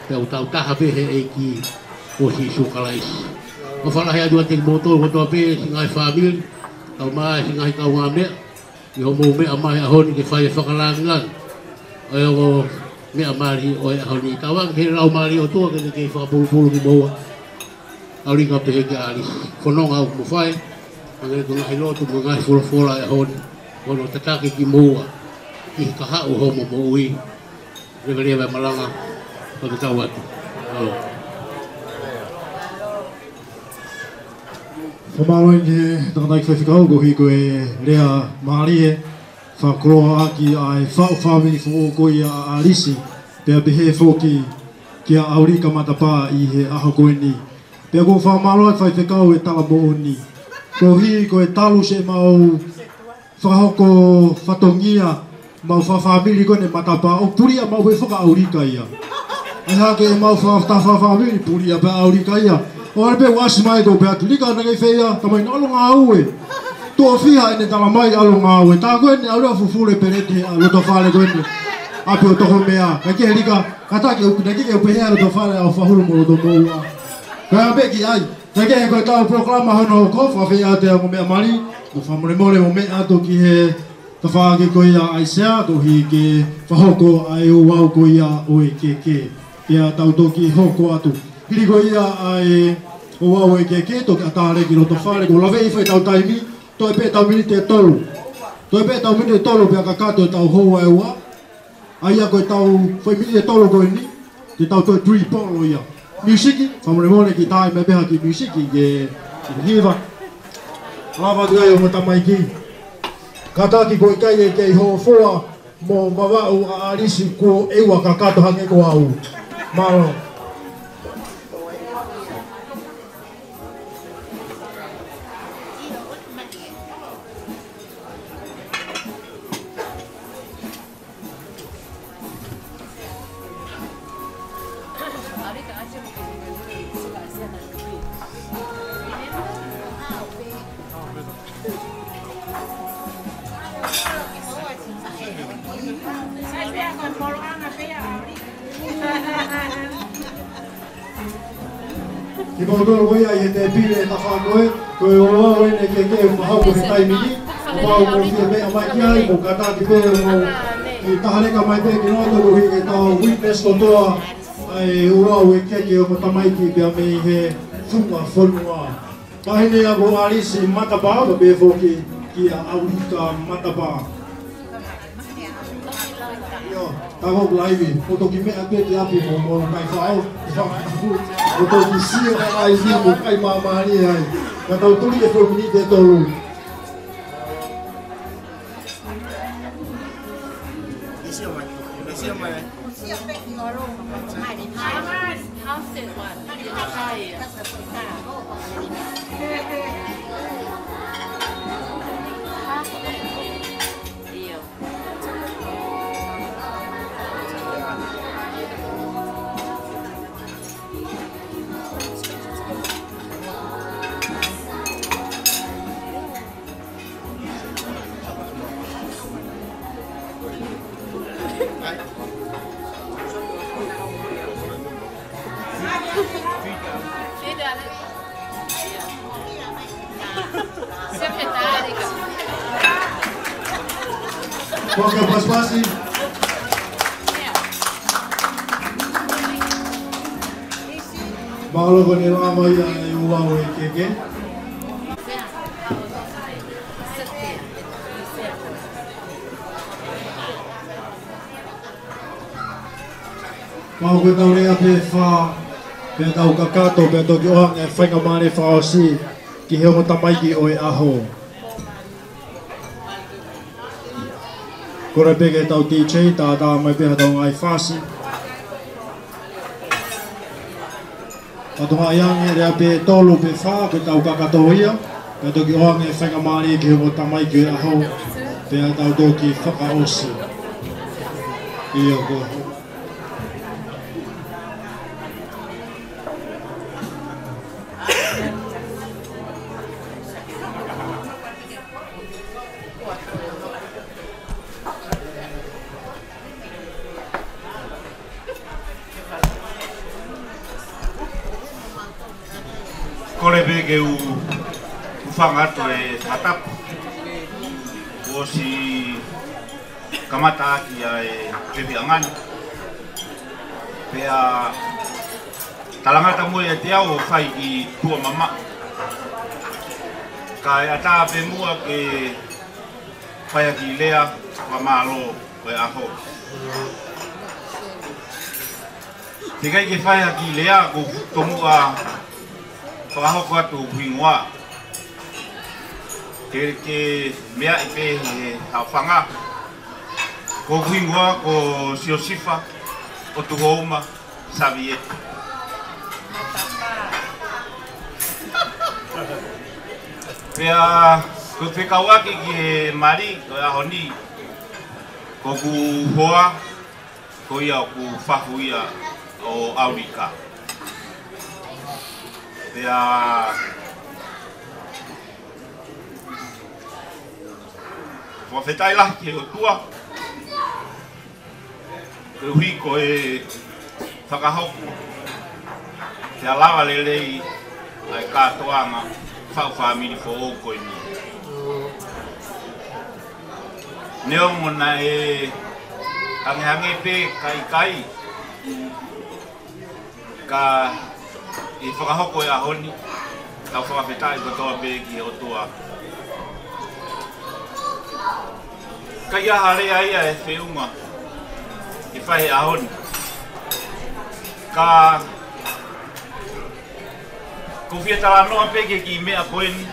D: Pe o tau taha pe he e ki o si sukalais. O whalahe adua te motor ko toa pe si ngai whamil. Tau mai si ngai kau ngā mea. I ho mou mea mai ahoni ke whai e whakalangilang. O e o mea mari o e ahoni. Tawang he rau mari o toa kene kei whakapurupuru ki moua. Auringa pe he ke alis. Whanonga au mo whai. Angere ko ngai lotu mo ngai whora e ahoni. Kono tatake ki moua. Ki ka hau homo mo ui. Rewa malanga. Kono tau atu.
A: Whamaroin he takatai whaiwhikau ko hi koe rea maari e whakroa aki ai whao whawini fo koe a arisi pia behe fōki ki a aurika matapā i he aho koe ni. Pia ko whamaroin whaiwhikau e tala mo ni. Ko hi koe talu se mau whahoko whatongia mau whawhamiri koe ne matapā o puria mau he whaka aurika ia. E hake e mau whawhamiri puria pa aurika ia. O arpe wasi mai ko pe atu lika ngai feia tamai no lo ngau e to fia ene tala mai alo ngau e ta ko ene aura fufule perete lo to fale ko ene ape o to ho mea ka ke lika kata ke u ke pe hea lo to fale o fahulu mo do mo ka be ki ai ka ke ko ta proclama hono ko fa feia te mo mea mari mo fa mo mo mo mea to ki he ta fa ke ko ia ai sia to hi ke fa hoko ai o wa ko ia o e ke ia tau to ki hoko atu Kiri ko ia ai o wau e ke to ka tare ki roto whare ko lawe i whai tau taimi to e pe tau mini te tolu to e pe tau mini te tolu pia ka kato e tau hoa e ua ai a koe tau whai mini te tolu koe ni te tau toi tui polo ia musiki whamore mone ki tai me beha ki musiki ke hiva lava tu ai o mo tamai ki kata ki koe kai e kei ho foa mo mawau a arisi ko ewa ka kato hange ko au maro Ki mo tolo koe ai te pile e tafa koe, koe o wau ene ke whahau ko he taimini, o wau ko fia mea mai ki ai, mo kata ki pere mo i tahareka mai pe ki noto ko hi ke tau witness ko toa ai urau e keke o mo tamaiki pia mei he whunga whanua. Tahine a ko arisi matapā, ka pe fōki ki a aurika matapā. Yo, tako laivi, o toki mea pe ki api mo kai whao, o toki sio ai ni mo kai mamari ai. Ka tau turi e whomini te tolu. Qualquer pas-pasi. Mahalo ko ni lama ia e uau e keke. Mau ko tau rea pe wha, pe tau kakato, pe tau ki ohang e whainga mare wha o si, ki he o tamaiki o e aho. Kora peke tau DJ, tā mai peha tau ngai whasi. Tato ngā iange rea pe tolu pe wha, pe tau kakato ia, pe tau ki ohang e whainga mare ki he o tamaiki o e aho, pe tau tō ki whaka osi. Ia koe.
E: le bege u fangato e hatap. O si kamata aki e pepe angani. Pea talangata mo e te au fai ki tua mama. Ka e ata pe mua ke fai aki lea wa malo e aho. Te kai ke whai aki lea ko tomua whakahoko atu huingoa. Ke mea i pe he hawhanga. Ko huingoa ko siosifa o tuhouma savieta. Pea ko whekauake ki he mari ko ahoni. Ko ku hoa ko ia ku whahu ia o Aurika. Pea whawhetai lah ki o tua. Ko hui ko e whakahoku. Te alawa lelei ai kātoanga whau whamiri fo o koe ni. Neo mona e hange pe kai ka i whakahoko e ahoni tau whakawhetai ko toa pe ki o tua. Ka ia harea ia e whiunga i whahe ahoni. Ka ko whiatara noa peke ki mea koeni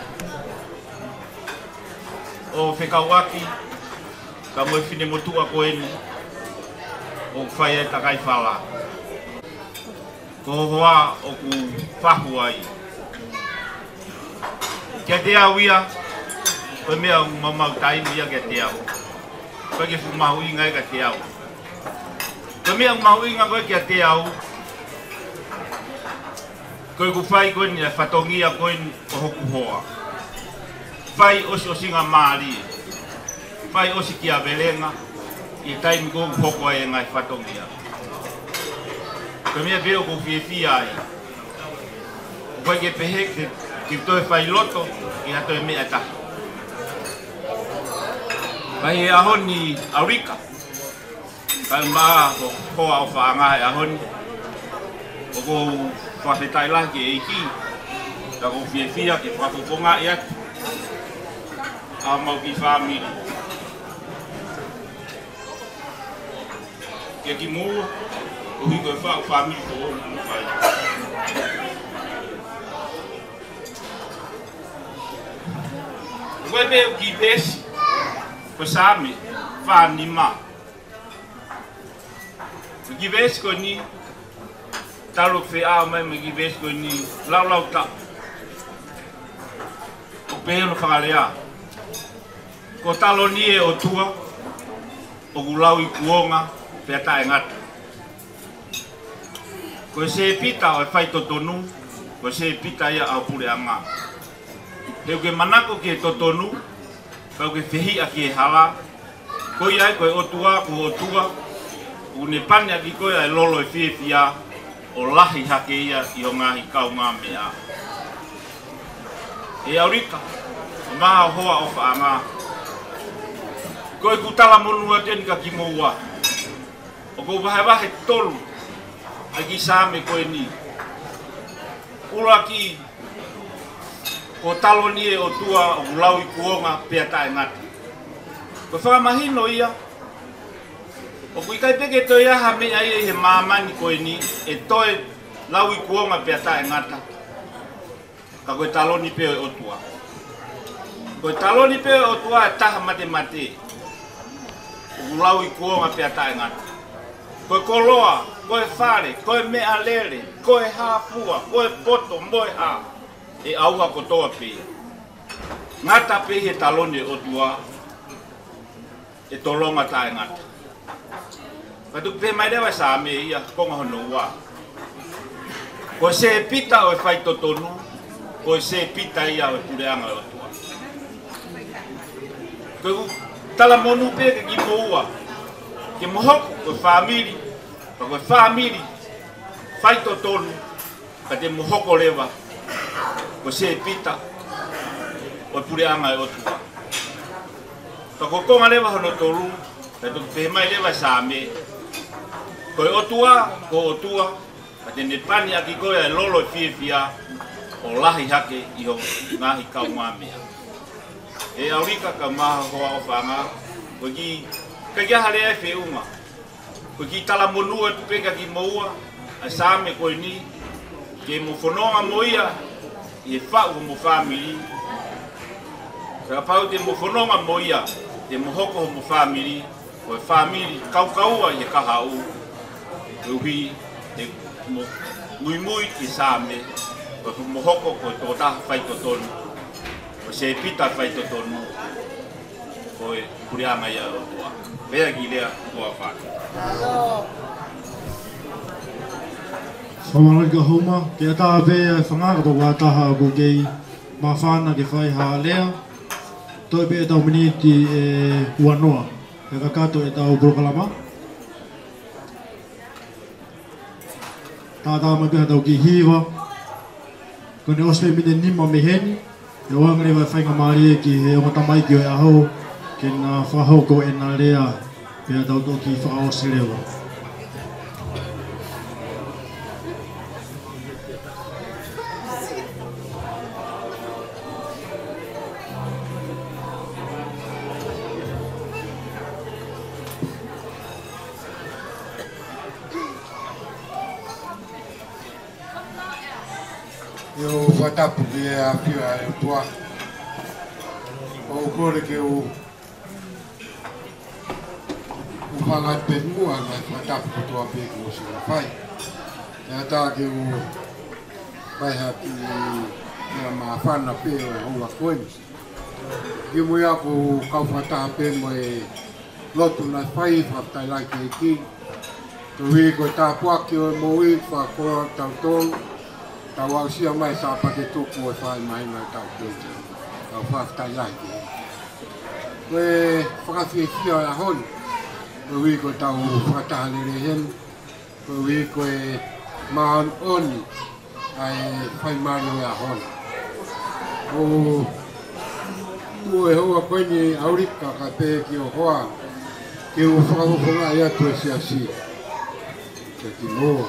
E: o whekauaki ka moe whine motua koeni o whai e takai whala. Ko hoa o ku whahu ai. Kia te au ia, koe mea mamau taini ia kia te au. Koe ke whumahu inga e ka te au. Koe mea mahu inga koe kia te au. Koe ku whai koe ni a whatongia koe ni o hoku hoa. Whai osi o singa maari. Whai osi kia velenga. I taimi ko hoko ai ngai whatongia. Koe mea veo ko whiewhia ai. Koe ke pehe ki toe whai loto i hato e mea tahi. Kai e ahoni Aurika. Kai maa ko hoa o whaanga e ahoni. O ko whawhetai lahi ke eiki. Ka ko whiewhia ke whakoponga e atu. A mau ki whamiri. Ke ki mua, o hiko e whao whamiri ko o nuna whai. Koe me o ki pesi, ko same, whani ma. O ki pesi ko ni, talo whi ao mai me ki pesi ko ni, lau ta. O pehe no whakalea. Ko talo ni e o tua, o kulau i kuonga, pea tae ngata. Ko se pita o e whai totonu, ko se pita ia au pure anga. Heo ke manako ki e totonu, kau ke whihi a ki e hala, ko iai ko e otua, ko otua, ko ne pane a ki koe a e lolo e whiewhia, o lahi hake ia i o ngahi kau ngā mea. E Aurika, o maha hoa o whaanga. Koe kutala monua teni ka ki moua. O ko wahe tolu, a ki same koe ni. Ura ki, ko talo ni e o tua o lau i kuonga pea tae ngati. Ko whakamahino ia, o kui kai peke toi aha mea ia he maamani koe ni, e toi lau i kuonga pea tae ngata. Ka koe talo ni peo e o tua. Koe talo ni peo e o tua e taha mate. O lau i kuonga pea tae ngata. Koe koloa, koe whare, koe mea lere, koe hāpua, koe poto, moe hā. E aua kotoa pēia. Ngata pēhi e talone o tua, e tolonga tae ngata. Katu pē mai rewa sa me ia, konga hono ua. Koe se pita o e whai totonu, koe se pita ia o e pureanga o tua. Koe tala monu pē ke ki moua. Ke mohoko, koe whamiri, ka koe whamiri, whai totonu, ka te mohoko rewa. ko se pita o pure anga o tua to ko konga lewa hono toru te to pe mai lewa same ko o tua ate ne pani aki ko e lolo fia o lahi hake i ho ngahi kau mamea e aurika ka maha hoa o whanga ko ki ka hale e whiunga ko ki tala monua tu peka ki moua a same ko ni ke mo whanonga moia i e whau mo whamiri ka pau te mo whanonga moia te mo hoko mo whamiri ko e whamiri kau i e kahau uhi te mo mui ki same ko mo hoko ko to ta fai to tonu ko se pita fai to tonu ko e kurianga ia o tua vea ki lea tua fa
A: Whamarika homa, ke ataha pēa e whangaka tō wātaha ko kei mā whāna ke whai haa lea. Toi pēa tau miniti e uanoa, e kakato e tau Brokalama. Tātā mai pēha tau ki hiwa. Ko ne ospe mine nima me heni, e wangare vai whainga maari e ki he ongatamai ki o e ahau, ke nā whahoko e nā lea pēha tau tō ki whaose lewa.
B: Eu whatapu ki e a whia e o tua. O kore ke o whangai pe mua na whatapu ki tua pe ki o sila whai. E a tā ke o whaiha ki a maa whana pe o e hoa koeni. Ki mui ako kau whataha pe mo e lotu na whai whaptai lai ke ki. Ko hui ko tā puaki o e mo i whakora tau tonu. Tau au sia mai sa pate tuku e whai mai mai tau kete. Tau whaftai lai ke. Koe whakawhiawhia e ahoni. Koe hui koe tau whakataha lere hen. Koe hui koe maan oni ai whai mari e ahoni. Ko tu e hoa koe ni aurika ka pe ki o hoa. Ke u whakawhonga i atu e sia si. Ke ki moa.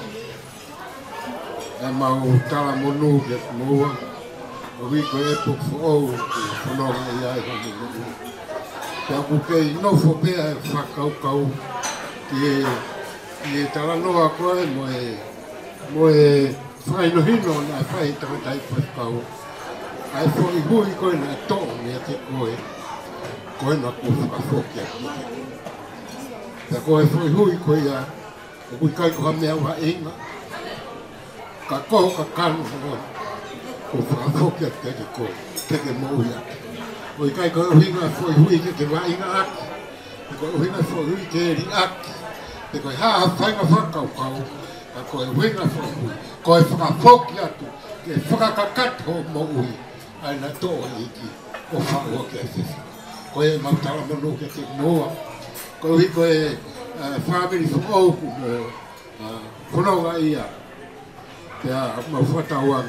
B: E mau tala monu ke moa. O wiko e puk fōu ke whanonga i ai honi monu. Te aku kei nofo pēa e whakaukau ki e tala noa koe mo e whainohino na whai takatai whakau. Ai whoi hui koe na tō mea te koe. Koe na ku whakafoki a koe. Te koe whoi hui koe a o kui kai koha mea wa inga. Ka koho ka kanu hoi, ko whakafokia teke koe, teke moui ake. Oi kai koe uhinga whoi hui ke te wainga ake, te koe uhinga whoi hui ke eri ake, te koe haa whainga whakaukau, ka koe uhinga whoi hui, koe whakafokia atu, ke whakakakat ho moui, ai na toa iki, o whaua ke whiwhi. Koe mautala manu ke te moa, koe hui koe whamiri whakauku mo whanonga ia, Pea mau whatauang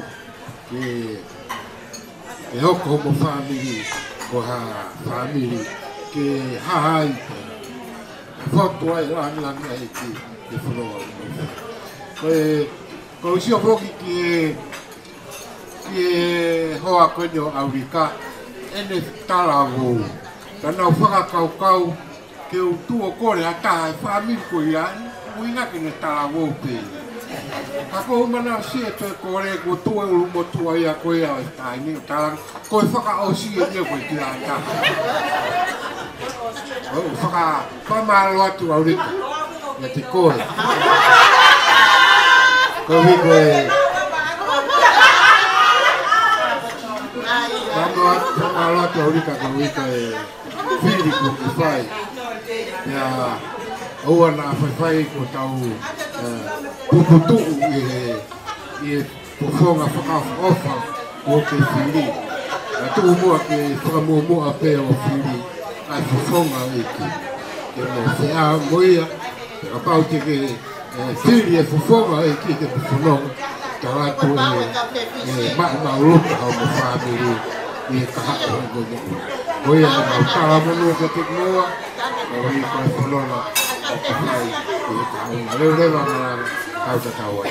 B: ke hoko mo whamiri ko ha whamiri ke hahai whatua e langi ai ki whanonga mo. Ko usio hoki ki hoa koe o Aurika ene talago. Tanau whakakaukau ke utua kore hata e whamiri ko iai uinga ke ne talago pe. Ako umana si e toi kore ko tua ulu mo tua ia koe au e tai ni talang koe whaka au si e nia koe ki a ta. Whaka whamaro atu au rita ia te koe. Koe hui koe whamaro atu au rita koe hui koe whiri ko ki whai. Ia aua na whai ko tau puputu i pofonga whakaofa o ke whiri. A tu mua ke whakamua pe o whiri ai pofonga i ki. Ke mo whea moia, ka pau te ke whiri e pofonga i ki ke pofonga. taratu makna luta au family ni kaha go oi na tala monu ke tiknoa oi ka folona ai le va na au tawa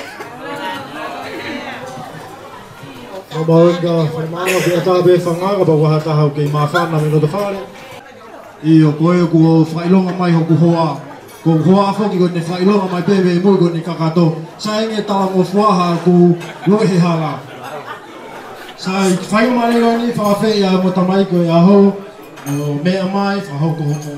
A: Mabawenga whanamanga pe atabe whangaga pa wahataha o kei mawhana me no te whare. I o koe ko whailonga mai hoku hoa. Ko hoa whoki ko ne whailonga mai pewe mui ko ne kakato. Sa enge tala mo fuaha ku lohe hala. Sa whainga mani rani whawhai a mo tamai ko e aho. O mea mai whahoko homo.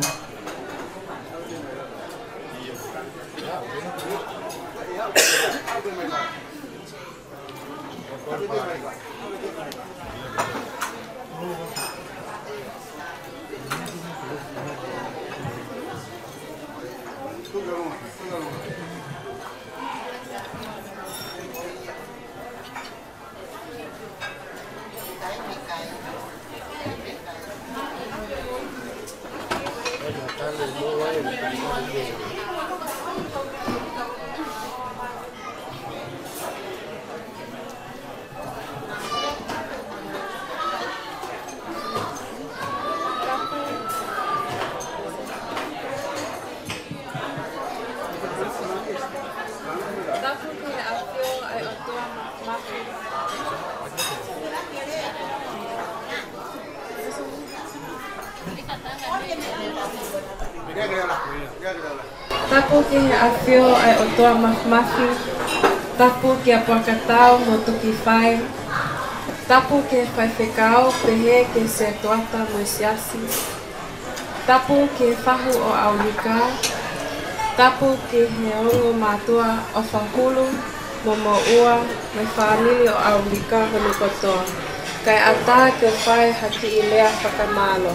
F: Tapu ke he awhio ai o toa mafi, tapu ke a pakatau mo tuki whai, tapu ke whai whekao pehe ke se toata mo siasi, tapu ke whahu o aulika, tapu ke he ongo matua o whahulu mo mo ua me whanili o aulika honu kotoa, kai ata ke whai haki i lea whakamalo.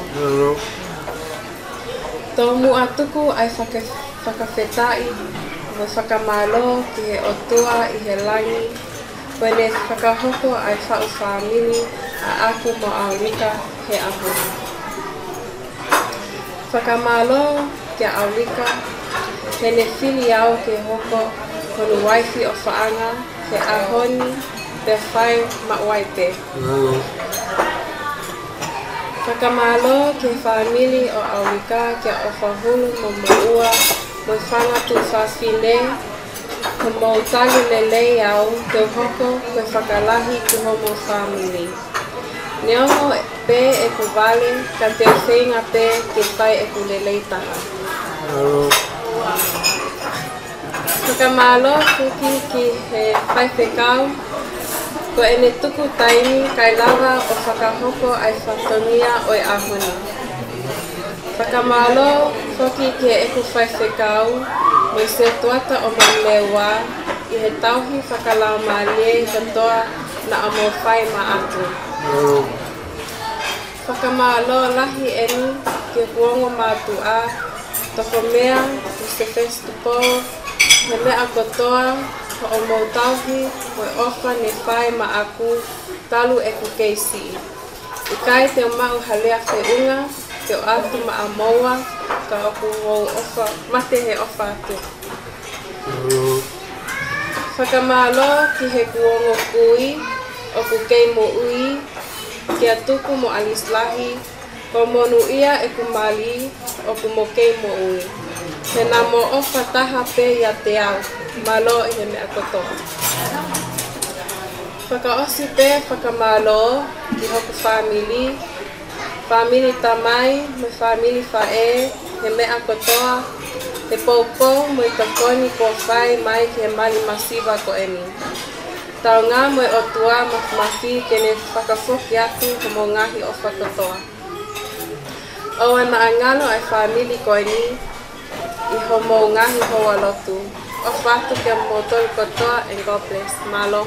F: Tō mua tuku ai whakawhetai mo whakamalo ki he otua i he langi, pene whakahoko ai whau whamini a aku mo aulika he ahu. Whakamalo ki a aulika, he ne whili au ke hoko honu waifi o whaanga he ahoni te whai ma waipe. Whakamalo ke whamili o aulika ke o whahulu mo moua mo whangatu whawhine ko mo tali lelei au te hoko koe whakalahi ki homo whamili. Neoho pe e ku vale ka te whenga pe ke whai e ku lelei taha. Whakamalo kuki ki he whai whekau ko ene tuku taimi kai lava o whakahoko ai whatonia o e ahuna. Whakamalo whoki ke eku whai whekau mo i se tuata o mamlewa i he tauhi whakalau malie katoa na amo whai ma atu. Whakamalo lahi eni ke kuongo mātua toko mea i se festival he mea kotoa o mau tauhi o ofa ne whai ma aku talu e ku keisi. I kai te mau halea whiunga, te o atu ma a maua, ka oku o ofa, mate he ofa atu. Whakamalo ki he kuongo kui, o ku kei mo ui, ki a tuku mo alislahi, ko monu ia e ku mali, o ku mo kei mo ui. He nā mo ofa taha pe ia te au, malo i he mea kotoa. Whakaosi pe whakamalo ki hoku whamili, whamili tamai me whamili whae, he mea kotoa, he poupou mo i takoni ko whai mai ki he mali masiva ko eni. Tau ngā mo i otua mawhi kene whakawhoki atu ko mo ngahi o whakatoa. Oa na angalo ai whamili ko eni, I homo ngahi hoa lotu. O whatu ke motoi kotoa and God bless. Malo.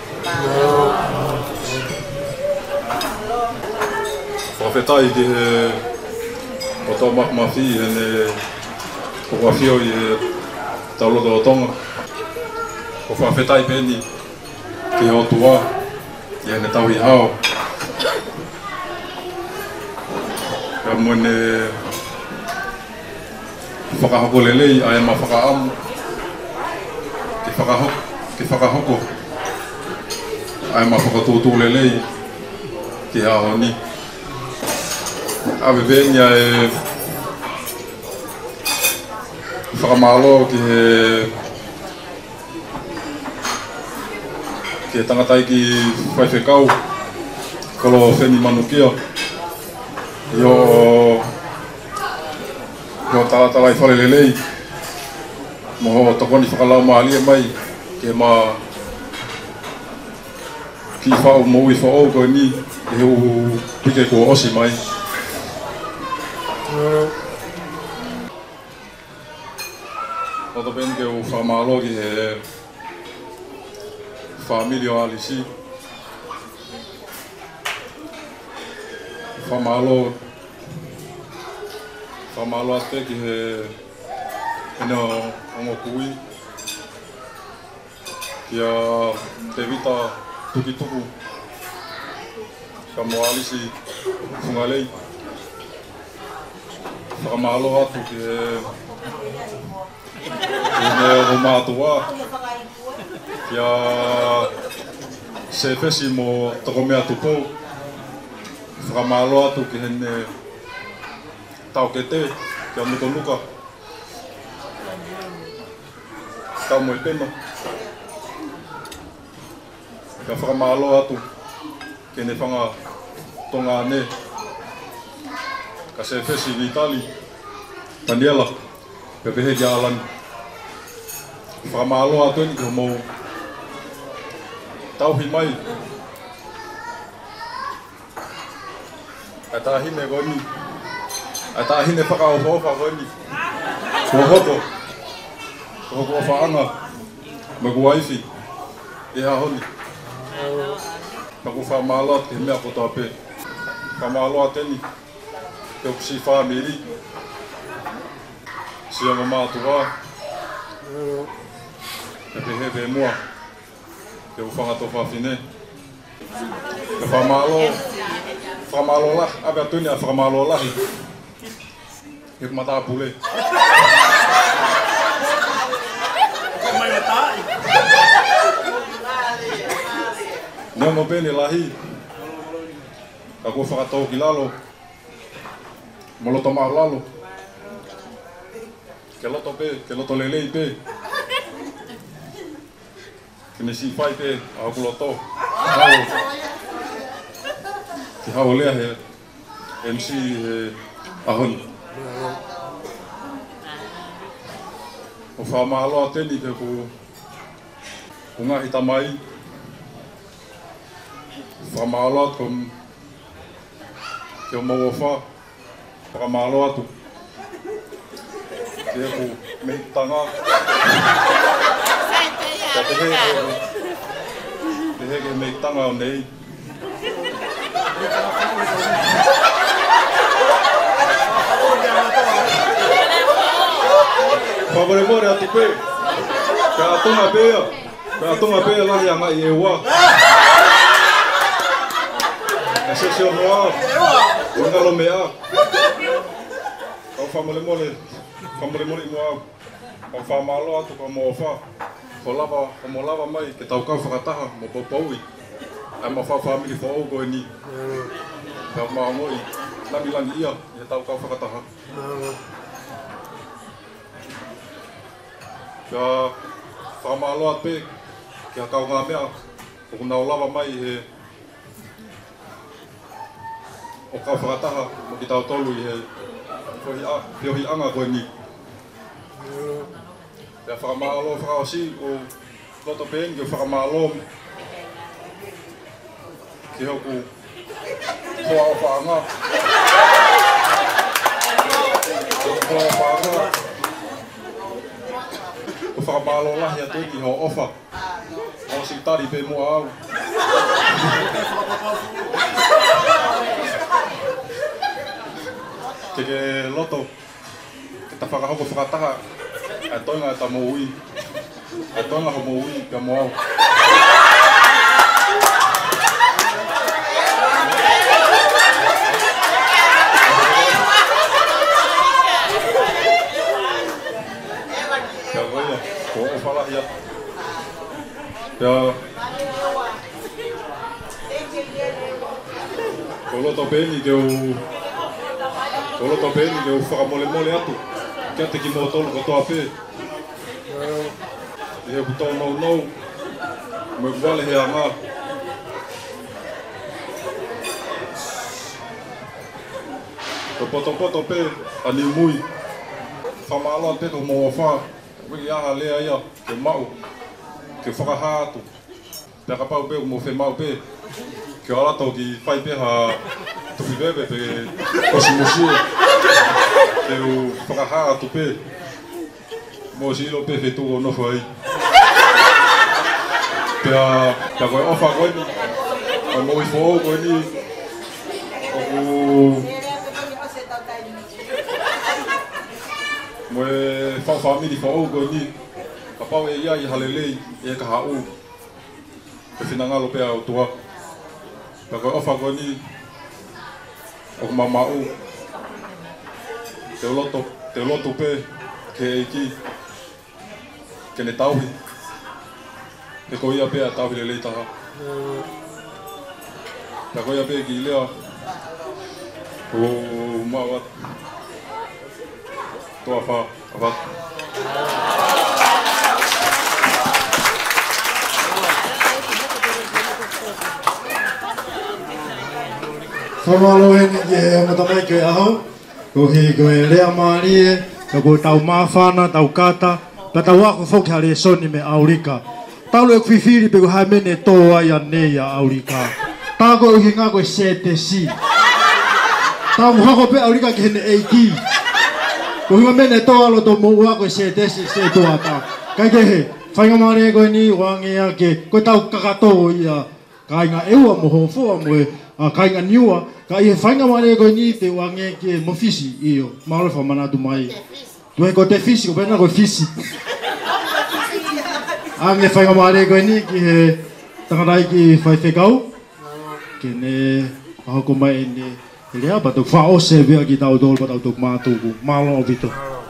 G: Whawhetai ki he kotoa mafi hene ko whawhio I tauloto o tonga. Ko whawhetai peni ki he otua I hene tau I hao. Ka mwene whakahoko lelei ai ma whakaamu ki whakahoko ai mawhakatūtū lelei ki hahoni. Awe vengia e whakamalo ki he tangatai ki whaiwhekau kolo wheni manukia yo talatalai whare lelei moho tokoni whakalau maalia mai ke ma ki whao moui whao koe ni e hu pike ko osi mai. Oto ben ke u whamalo ki he familia o alisi. Whamalo ate ki he eno ongo kui kia te vita tuki tuku ka mo alisi whungalei. Whakamalo atu ki he o mātua kia se whesi mo toko mea tupou. Whakamalo atu ki hene tau ke te kia nuka nuka tau mo I peno kia whakamalo atu ki hene whanga tonga ane ka se whesi ni Itali Daniela pe pehe kia alani whakamalo atu eni ki mo tauhi mai ai tāhine goni ai tāhine whakaofa goni ko hoko whaanga me ku waifi e hahoni me ku whamaloa te mea kotoa pe whamaloa teni te upsi whamiri sia ma mātua e pehe pe mua te uwhanga tō whawhine e whamalo lah, abe atuni a whamalo lahi e kumata pule Neo no pene lahi ka kua whakatau ki lalo moloto maa lalo ke loto lelei pe kene si whai pe a hoku loto ki hao lea he MC he ahoni o whamaloa teni pe ku ngahi tamai whamaloa kom ke o maua wha whamaloa tu ke ku meitanga ka tehe ke meitanga o nei Whakoremore atu pe, ka atonga pea lahi anga I e ua. E se o noa, ngalo mea. Ka whamolemole I noa. Ka whamalo atu ka mo wha. Ko mo lava mai ke tau kau whakataha mo paupaui. Ai ma whawhamiri wha au koe ni. Ka maangoi, namilangi ia, I tau kau whakataha. Ka whamaloa pe, kia kau ngā mea, o kuna o lava mai he o kau whakataha mo ki tau tolu I he whiohi anga koe ni. Kia whakamalo whakaosi o loto pen ki o whakamalo ki hoku hoa o whaanga. Hoa o whaanga. O whakamalo lahi atu ki ho ofa. O si tari pe mua au. Ke loto. Ke ta whakahoko whakataha. Ai toinga e ta moui. Ai toinga ho moui ka mo au. Ko o whalahi atu. Pea Koloto peni ke o whakamole atu. Kia te ki mo tolu kotoa pē. I he kutau nau. Mo e wale he a ngā. Ko poto pē, ani mui. Whamala te ko mo wha. Wiki aha lea ia, ke mau. Ke whakahātu. Pea ka pau pē ko mo whe mau pē. Ke alato ki whai pē ha tuwhi bebe pē kosimusie. Ke o whakahātu pē. Mo si ilo pē whe tūko nofo ai. Pea koe ofa koe ni. Koe mo i who'o koe ni. Mo e whawhamiri who'o koe ni. Ka pau e ia i halelei e ka hau. Pe whinangalo pea o tua. Pea koe ofa koe ni. O mamau. Te loto pē. Ke eiki. Ke ne tauhi. Ke ko ia pēa tauhi lelei taha. Pea ko ia pēa ki lea. O mawat. Toa wha, awat.
A: Whamalo hene ki he amatamai koe ahau. Ko he koe rea maari e. Ka koe tau mawhana, tau kata. Pa tau ako whoki hare soni me Aurika. Tau leo whiwhiri pe ko hae mene tō ai a nei a Aurika. Tā koe uhi ngā koe se te si. Tau muhako pe Aurika ki hene eiki. Ko hinga mene tō alo tō mo ua koe se te si se tō ata. Kai ke he, whainga maare koe ni wange a ke. Koe tau kakato ia. Ka inga eua mo hofua mo e. Ka inga niua. Ka i he whainga maare koe ni te wange ke mo fisi iyo. Maore whamanatu mai. Tue ko te fisi, ko pena koe fisi. Ange whainga maare koe ni ki he tangarai ki whai whekau. Ke ne ahoko mai ne lea pa tau whaose vea ki tau tōlu pa tau tōku mātūku. Mālo o vito.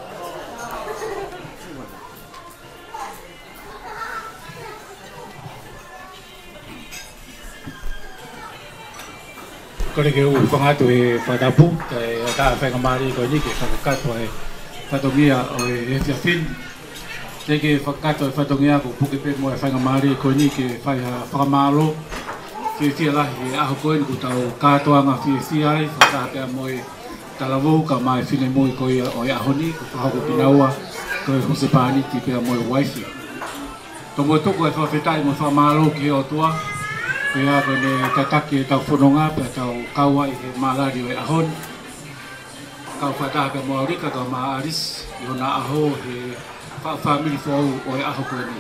H: Kore ke u whangatu e whatapu, te tā whainga maare koe ni ke whakakato e whatongia o e whiawhin. Te ke whakakato e whatongia ko puke pe mo e whainga maare koe ni ke whakamalo. Whiawhia lahi e aho koe ni ku tau kātoanga whiawhia ai, whakapea mo e talavou ka mai whine mo i koe o e ahoni, ku whahoko ki naua, koe huse pāniti pea mo e waifi. Tō mo e toko e whawhetai mo whamalo ki o tua, pea koe ne tataki e tau whanonga, pea tau kaua i he mārari o e ahoni. Kau whataha pea mo Aurika ka maa aris, i hona aho he whamiri whau o e aho koe ni.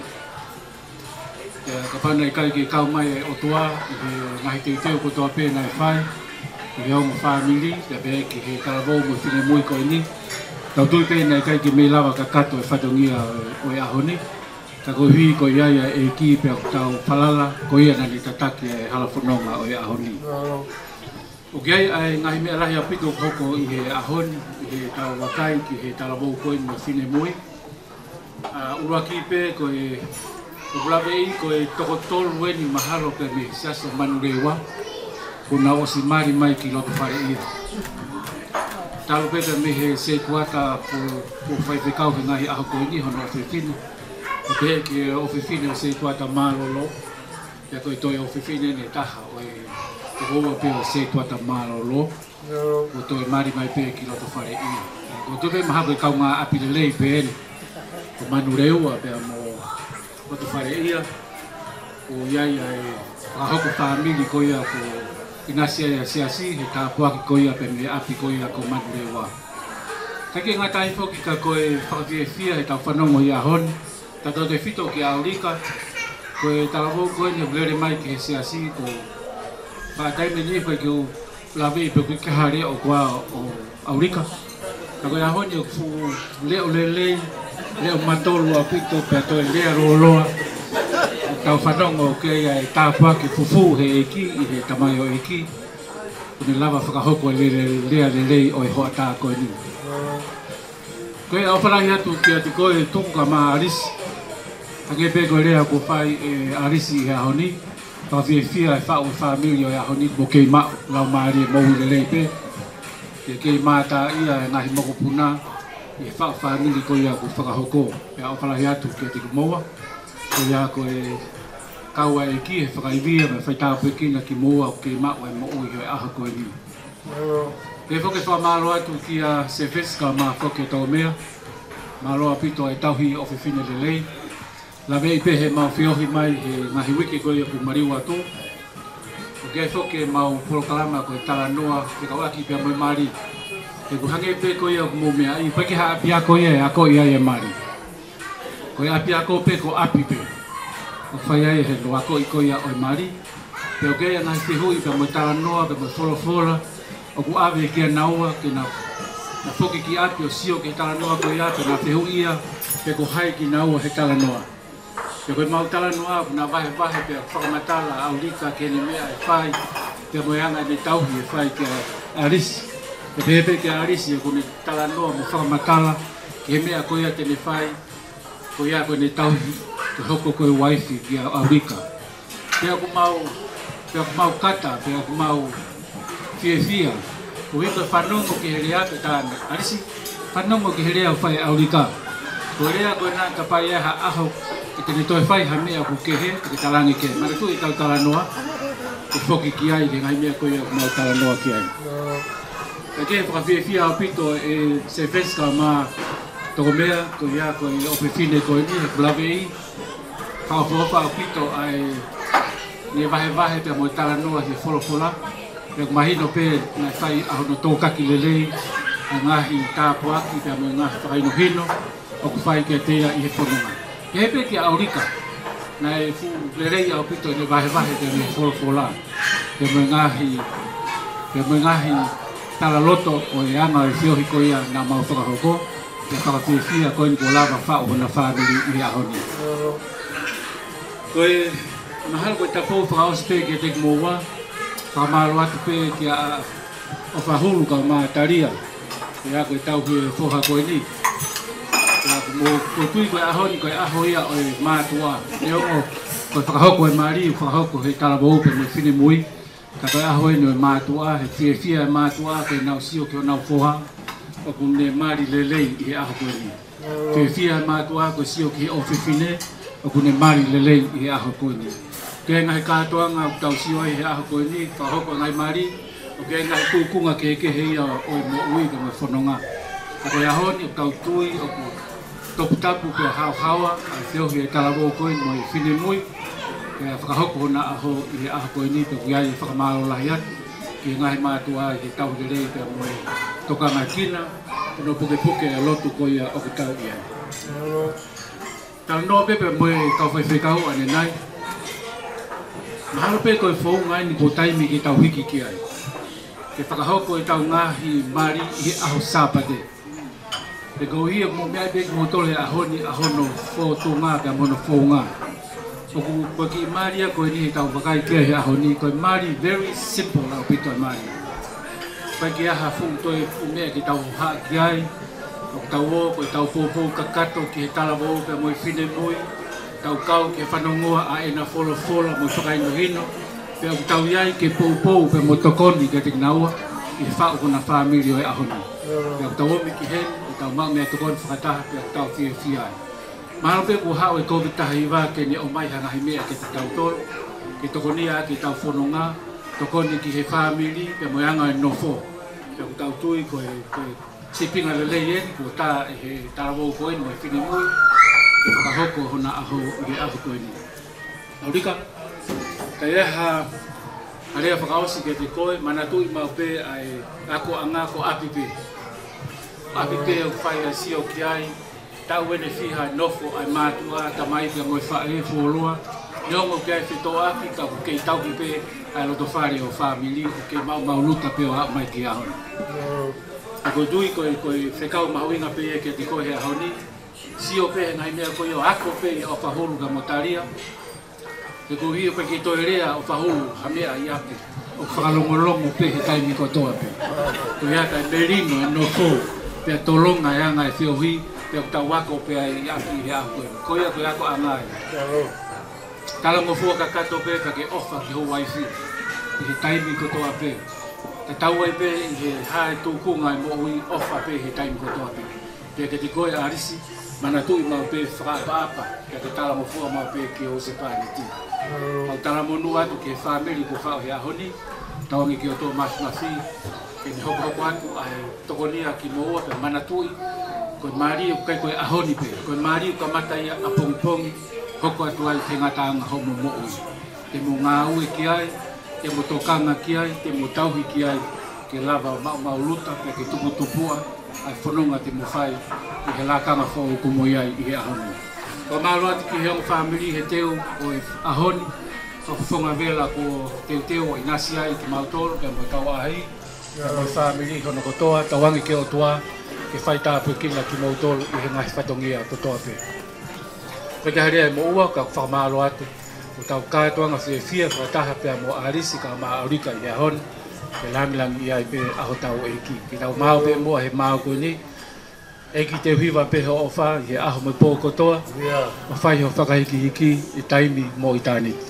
H: Ka whanai kai ke kau mai e o tua, i he ngahi te teo ko toa pēna e whai, i he ongo whamiri, te pēa ki he karavou mo whine mui koe ni. Tau tui pēna e kai ke me lawa ka kato e whatongia o e aho ni. Ka koe hui ko iaia e ki pēa ko tau whalala, ko ia nani tataki e halafononga o e aho ni. O ki ai ngahi mea rahi a pito koko i he ahoni, i he tau wakai ki he talavou koe mo whine mui. Urua ki pē ko e Ulawe i ko e toko tolu weni mahalo pe me siasa manu rewa. Kuna osi mari mai ki loto whare ia. Talu pepe me he se kuata po whaipekau he ngahi aho koe ni hono o whiwhine. O pe ki o whiwhine o se kuata mālolo. Pea koe toi o whiwhine ne taha o e te hoa pe o se kuata mālolo. O toi mari mai pe ki loto whare ia. Ko tupe mahako e kau ngā apilelei pe ene. Ko manu rewa pea mo o te whare ia, o iai e whahoko whamili ko ia ko inasia ia siasi, he tāpuaki ko ia pe me api ko ia ko manu rewa. Kake ngā tai whoki ka koe whakawhiawhia he tau whanongo i ahon, tato te whito ki Aurika, koe talavou koe ni vlere mai ki he siasi, ko whaataime ni koe ki o lawe i pe kui kahare o kua o Aurika. Ka koe ahon i o fu leo lelei, leo matolu a pito pe atoe lea roloa. Tau whanongo ke ia e tāwhaki fufu he eki, i he tamai o eki. Kune lava whakahoko e lea lelei o e hoa tā koe ni. Koe au wharahi atu ki ati koe tuku ka maa arisi. Hake pe koe lea ko whai e arisi i he ahoni. whawhiawhia e whao whamiri o e ahoni mo kei mao lau maari e mou le leipe. E kei māta ia e ngahi moko puna e whao whamiri ko ia ku whakahoko e au whalahi atu ki te kumoa. Ko ia ko e kaua e ki e whakaivia me whaitao pekina ki moa o kei mao e mo ui o e aha ko e ni. E whoke whamaro atu ki a Sefeska ma whoke tau mea. Maroa pito e tauhi o whiwhine le lei. La mei pehe mau whiohi mai e ngahi wiki koe ku mariwa tō. O kei whoke mau porokalama koe tala noa te kawaki pia moi mari. E ku hange pe koe ku mō mea i paki ha api ako ia e ako ia e mari. Koe api ako pe ko api pe. O whai ai he lo ako i koe ia o mari. Pe o kei ngahi whihui pia moi tala noa pe moi wholofola. O ku awe kia naua ke na whoke ki api o sio ke tala noa koe ia pe na whihui ia pe ko hai ki naua he tala noa. Pe koe mau tala noa na vahe pe whakamatala au rika ke ne mea e whai pe moeanga ne tauhi e whai ke arisi. Pe pepe ke arisi e kone tala noa mo whakamatala ke mea koe ia te ne whai koe ia koe ne tauhi ke hoko koe waifi ki au rika. Pe aku mau kata, pe aku mau fia. Ko hiko whanongo ki herea pe tāna. Arisi, whanongo ki herea o whai au rika. Ko rea koe nā ka pai aha aho ke tene toi whai ha mea ku kehe, ke talangi ke. Mara tu i tau tala noa, ke whoki ki ai, ke ngai mea koe aku mau tala noa ki ai. Ka ke whakawhiawhia o pito e Sefeska ma toko mea, ko ia koe ope whine koe ni, he kulawe i. Whakawhawha o pito ai ne vahe pe mo tala noa he wholofola. Pek mahino pe na whai ahono tōkaki lelei, a ngahi tāpuaki pe mo ngahi whakaino hino, o ku whai ke tea i he whanonga. Ke hepe ki a Aurika, na e fu lelei au pito ne vahe te me wholofola, pe mo ngahi tala loto o e anga e whiohi ko ia nā mau whakahoko, pe whakawhiawhia koe ni ko lava whao hona whāmiri i ahoni. Koe, mahalo koe tapou whakaospe ke te kumoa, whamaro atu pe ki a o whahulu ka maa taria. Ke a koe tauhi e whoha koe ni. Ke a koe tui koe ahoni koe aho ia o e mātua. E ongo koe whakahoko e maari, whakahoko he talabo upe me whine mui. Ka koe aho e no e mātua, he whia e mātua, koe nau sio ke o nau whoha. O kune maari lelei i he aho koe ni. Whia e mātua, koe sio ke o whiwhine. O kune maari lelei i he aho koe ni. Ke ngai kātoanga o tau sio he aho koe ni, whahoko ngai mari, o ke ngai kūkunga ke hei o mo ui ka mo whanonga. A koe ahoni o tau tui, o ko toputapu ke hau-hawa, a whiohi e talabo koe mo i whine mui, ke whakahoko hona aho i he aho koe ni, pe kuiai e whakamaro lahi atu, ke ngai mātua i he tau he rei pe mo i toka ngai kina, pe no puke a lotu koe o ke tau i ai. Tau noa pepe mo i tau whaiwhekau ane nai, mahalo pe koe whou ngai ni ko taimi ki tau hiki ki ai. Ke whakahoko e tau ngahi mari i aho sāpate. Pe kou hia mo mea pe mo tole ahoni ahono whō tō ngā ka mono whou ngā. O koe ki mari a koe ni tau whakai kia he ahoni, koe mari very simple au pito e mari. Koe ki aha whung toi mea ki tau haa ki ai, o tau o koe tau pōpō kakato ki he talawo pe mo i whine mui, tau kau ke whanongoa a e na wholofola mo whakaino hino, pe au tau iai ke pou pe mo tokoni ke te naua, i whao kona whamiri o e ahoni. Pe au tau omi ki hen, o tau mau mea tokoni whakataha pe au tau whia ai. Mahalo pe ku hao e kovi taha iwa ke ne o mai hangahi mea ke te tau toro, ke tokonia ke tau whanonga, tokoni ki he whamiri, pe mo anga e nofo. Pe au tau tui koe sipinga lelei en, ko ta e he tarawou koe mo e whini mui, ke whakahoko hona aho i he aho koe ni. Aurika, ka eha harea whakaosi ke te koe, manatu i mau pe ai ako anga ko api pe. Api pe o whai a sio ki ai, tau ene whiha nofo ai mātua, tamai pia moi whae wholoa, niongo ki ai whito api, ka ku kei tau ki pe ai loto whare o whamili, ku kei mau luta pe o hao mai ki ahona. Ako dui koe whekau mahuinga pe e ke te koe he ahoni, sio pe ngai mea koe o ako pe o whaholu ka motaria. Te ko hio pe ki toi rea o whaholu ha mea i ape. O whakalongolongo pe he taimi kotoa pe. Ko hiaka e merino e nofo pe a tolonga e anga e whiohi pe o tau wako pe a i ape i he ape. Ko ia koe ako angai. Tala mo fua ka kato pe ka ke ofa ki ho wifi. He taimi ko toa pe. Te tau ai pe he hae tūkunga mo ui ofa pe he taimi ko toa pe. Pe ke te koe arisi, mana tui mau pe whakaapa, ke te tala mo fua mau pe ki o se pāni ti. Mau tala mo nu atu ke whameri ko whao he ahoni, tawangi ki o tō mafi, ke ni hoko atu ai tokonia ki mo ua pe mana tui, koe maari o kai koe ahoni pe, koe maari o ka matai a pongi, hoko atu ai te ngatanga homo mo ui. Te mo ngā ue ki ai, te mo tokanga ki ai, te mo tauhi ki ai, ke lava mau luta, pe ke tupua, ai whanonga te mo whai, i he lākanga whau kumo iai i he ahoni. Ko mālo ati ki he o whamiri he teo o i ahoni, whawhonga vela ko teo o i nasi ai ki mautoro, ke mo tau ahi, ke mo whamiri hono kotoa, tawangi ke o toa, ke whai tāpu kila ki mautoro i he ngahi whatongia to toa pe. Peke haria e mo ua, ka whamalo atu, o tau kātuanga whia whataha pia mo arisi ka maa aurika i ahoni, ke lamilangi iai pe aho tau eiki. Ki tau mao pe mua he mao koe ni, eiki te hiwa pe ho ofa, i he aho me pō kotoa, o whai ho whakahiki hiki i taimi mo i tāniti.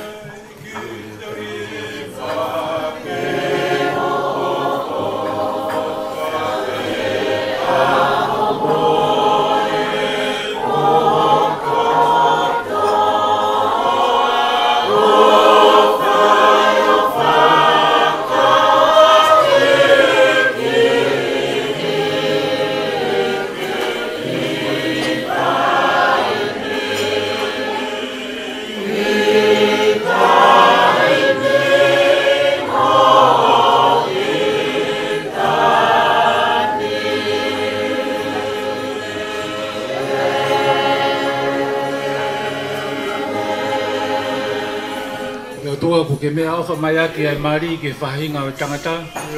H: Ke mea ofa mai aki ai mari ke whahinga o tangata.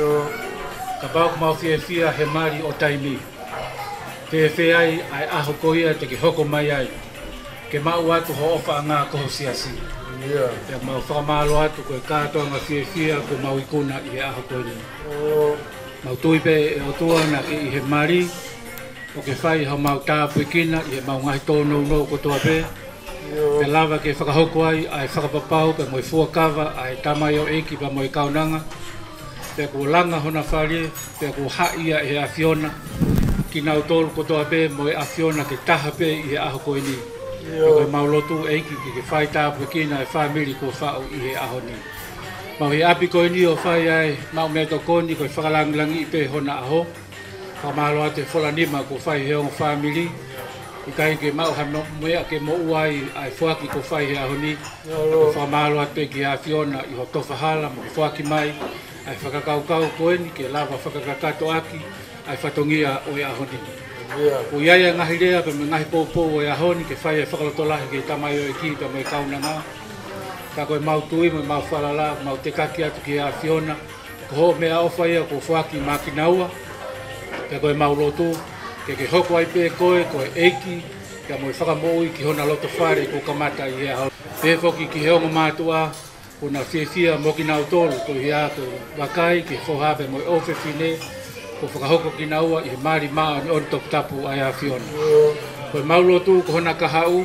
H: Ka pau mau whia he mari o taimi. Te whea ai aho koia te ke hoko mai ai. Ke mau atu ho ofa ngā koho siasi. Te mau whakamalo atu koe kātoanga whia ko mau ikuna i he aho koini. Mau tui pe e o tua na ke i he mari. O ke whai hau mau tāpu ikina i he mau ngahi tōnou no ko toa pe. Pe lava ke whakahoko ai whakapapau, pe moi fuakawa, ai tamai o eki, pe moi kaunanga. Pe ko langa hona wharie, pe ko haia e awhiona. Ki nau tolu kotoa pe, moi awhiona ke taha pe i he aho koini. Pe koe maulotu eki ki ke whai tāpu kina e whamiri ko whao i he aho ni. Mau he api koini o whai ai, mau mea to koni koe whakalangilangi i pe hona aho. Whamalo ate wholanima ko whai he ongo whamiri. I kai ke mau hano mea ke mo uai ai whaki ko whai he ahoni. Ko whamalo ate ki a Fiona i ho tofahala mo whaki mai. Ai whakakaukau koeni ke lava whakakakato aki ai whatongia o e ahoni. Ko iaia ngahi rea pe me ngahi pōpō o e ahoni ke whai e whakalotolahi ke tamai o e ki pe mo e kaunanga. Ka koe mau tui mo mau whalala, mau te kaki atu ki a Fiona. Ko ho mea ofa ia ko whaki makinaua. Pe koe mau lotu. Ke hoko ai pe koe eiki, kia moi whakamoi ki hona loto whare ko kamata i hea hau. Pe whoki ki heonga mātua, ko na whiawhia mo ki nau tolu, ko hi ako wakai, ki whohape moi ofewhine, ko whakahoko ki naua i he maari maa ni on top tapu ai a Fiona. Koe maulotu ko hona kahau,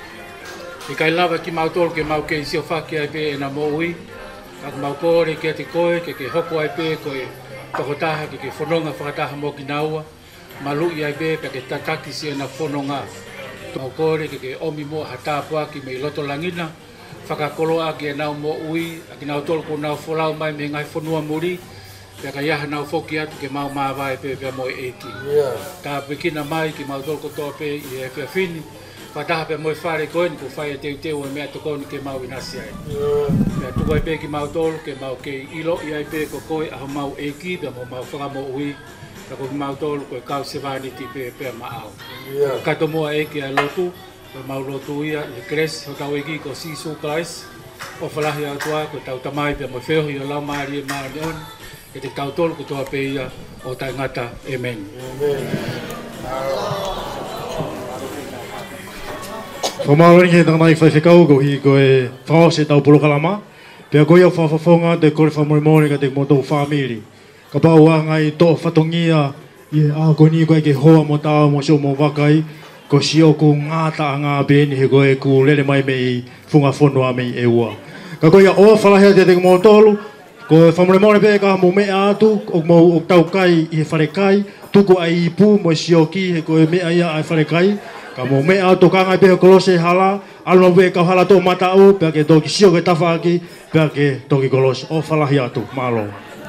H: i kai lava ki mau tolu ke mau ke isio whaki ai pe e na mo ui, ako mau kore ke te koe, ke hoko ai pe koe tokotaha, ke whanonga whakataha mo ki naua, malu ia be pe ke tataki si na fononga to kore ke omi mo hata pa ki me loto langina whakakolo a ki na mo ui a ki na tol ko na folau mai me ngai fonua muri pe ka ia na foki atu ke mau ma vai pe mo eki ta pe ki na mai ki mau tol ko to pe i e fini pa ta pe mo fare ko ni ko fai te o me to ko ni ke mau inasi ai pe tu ko pe ki mau tol ke mau ke ilo ia pe ko ko a mau eki pe mo mau fa mo ui ko mau tolu ko kau se vani ti pe maau. Ka to mo e ki a lotu, ko mau lotu ia e kres o tau eki ko si su kais. O falahi a tua ko tau tamai pe mo feo i la mari mari on. E te tau tolu ko toa pe ia o tai ngata. Amen.
A: Ko maori he tangai whaiwhekau ko hi ko e whaose tau polokalama. Pea ko ia whawhawhonga te kore whamori ka te motou whamiri. Ka pau a ngai tō whatongia i a ko ni koe ke hoa mo tāo mo sio mo wakai ko sio ko ngata nga ben he ko e ku lele mai me funga fono a me e ua ka ko ia o fala he te mo tolu ko famole mo pe ka mo me atu o mo o tau kai i fare kai tu ko ai pu mo sio ki he ko me ia ai fare kai ka mo me atu ka nga pe ko se hala alma pe ka hala to mata o pe ke to ki sio ke tafa ki pe ke to ki kolos o fala hi atu malo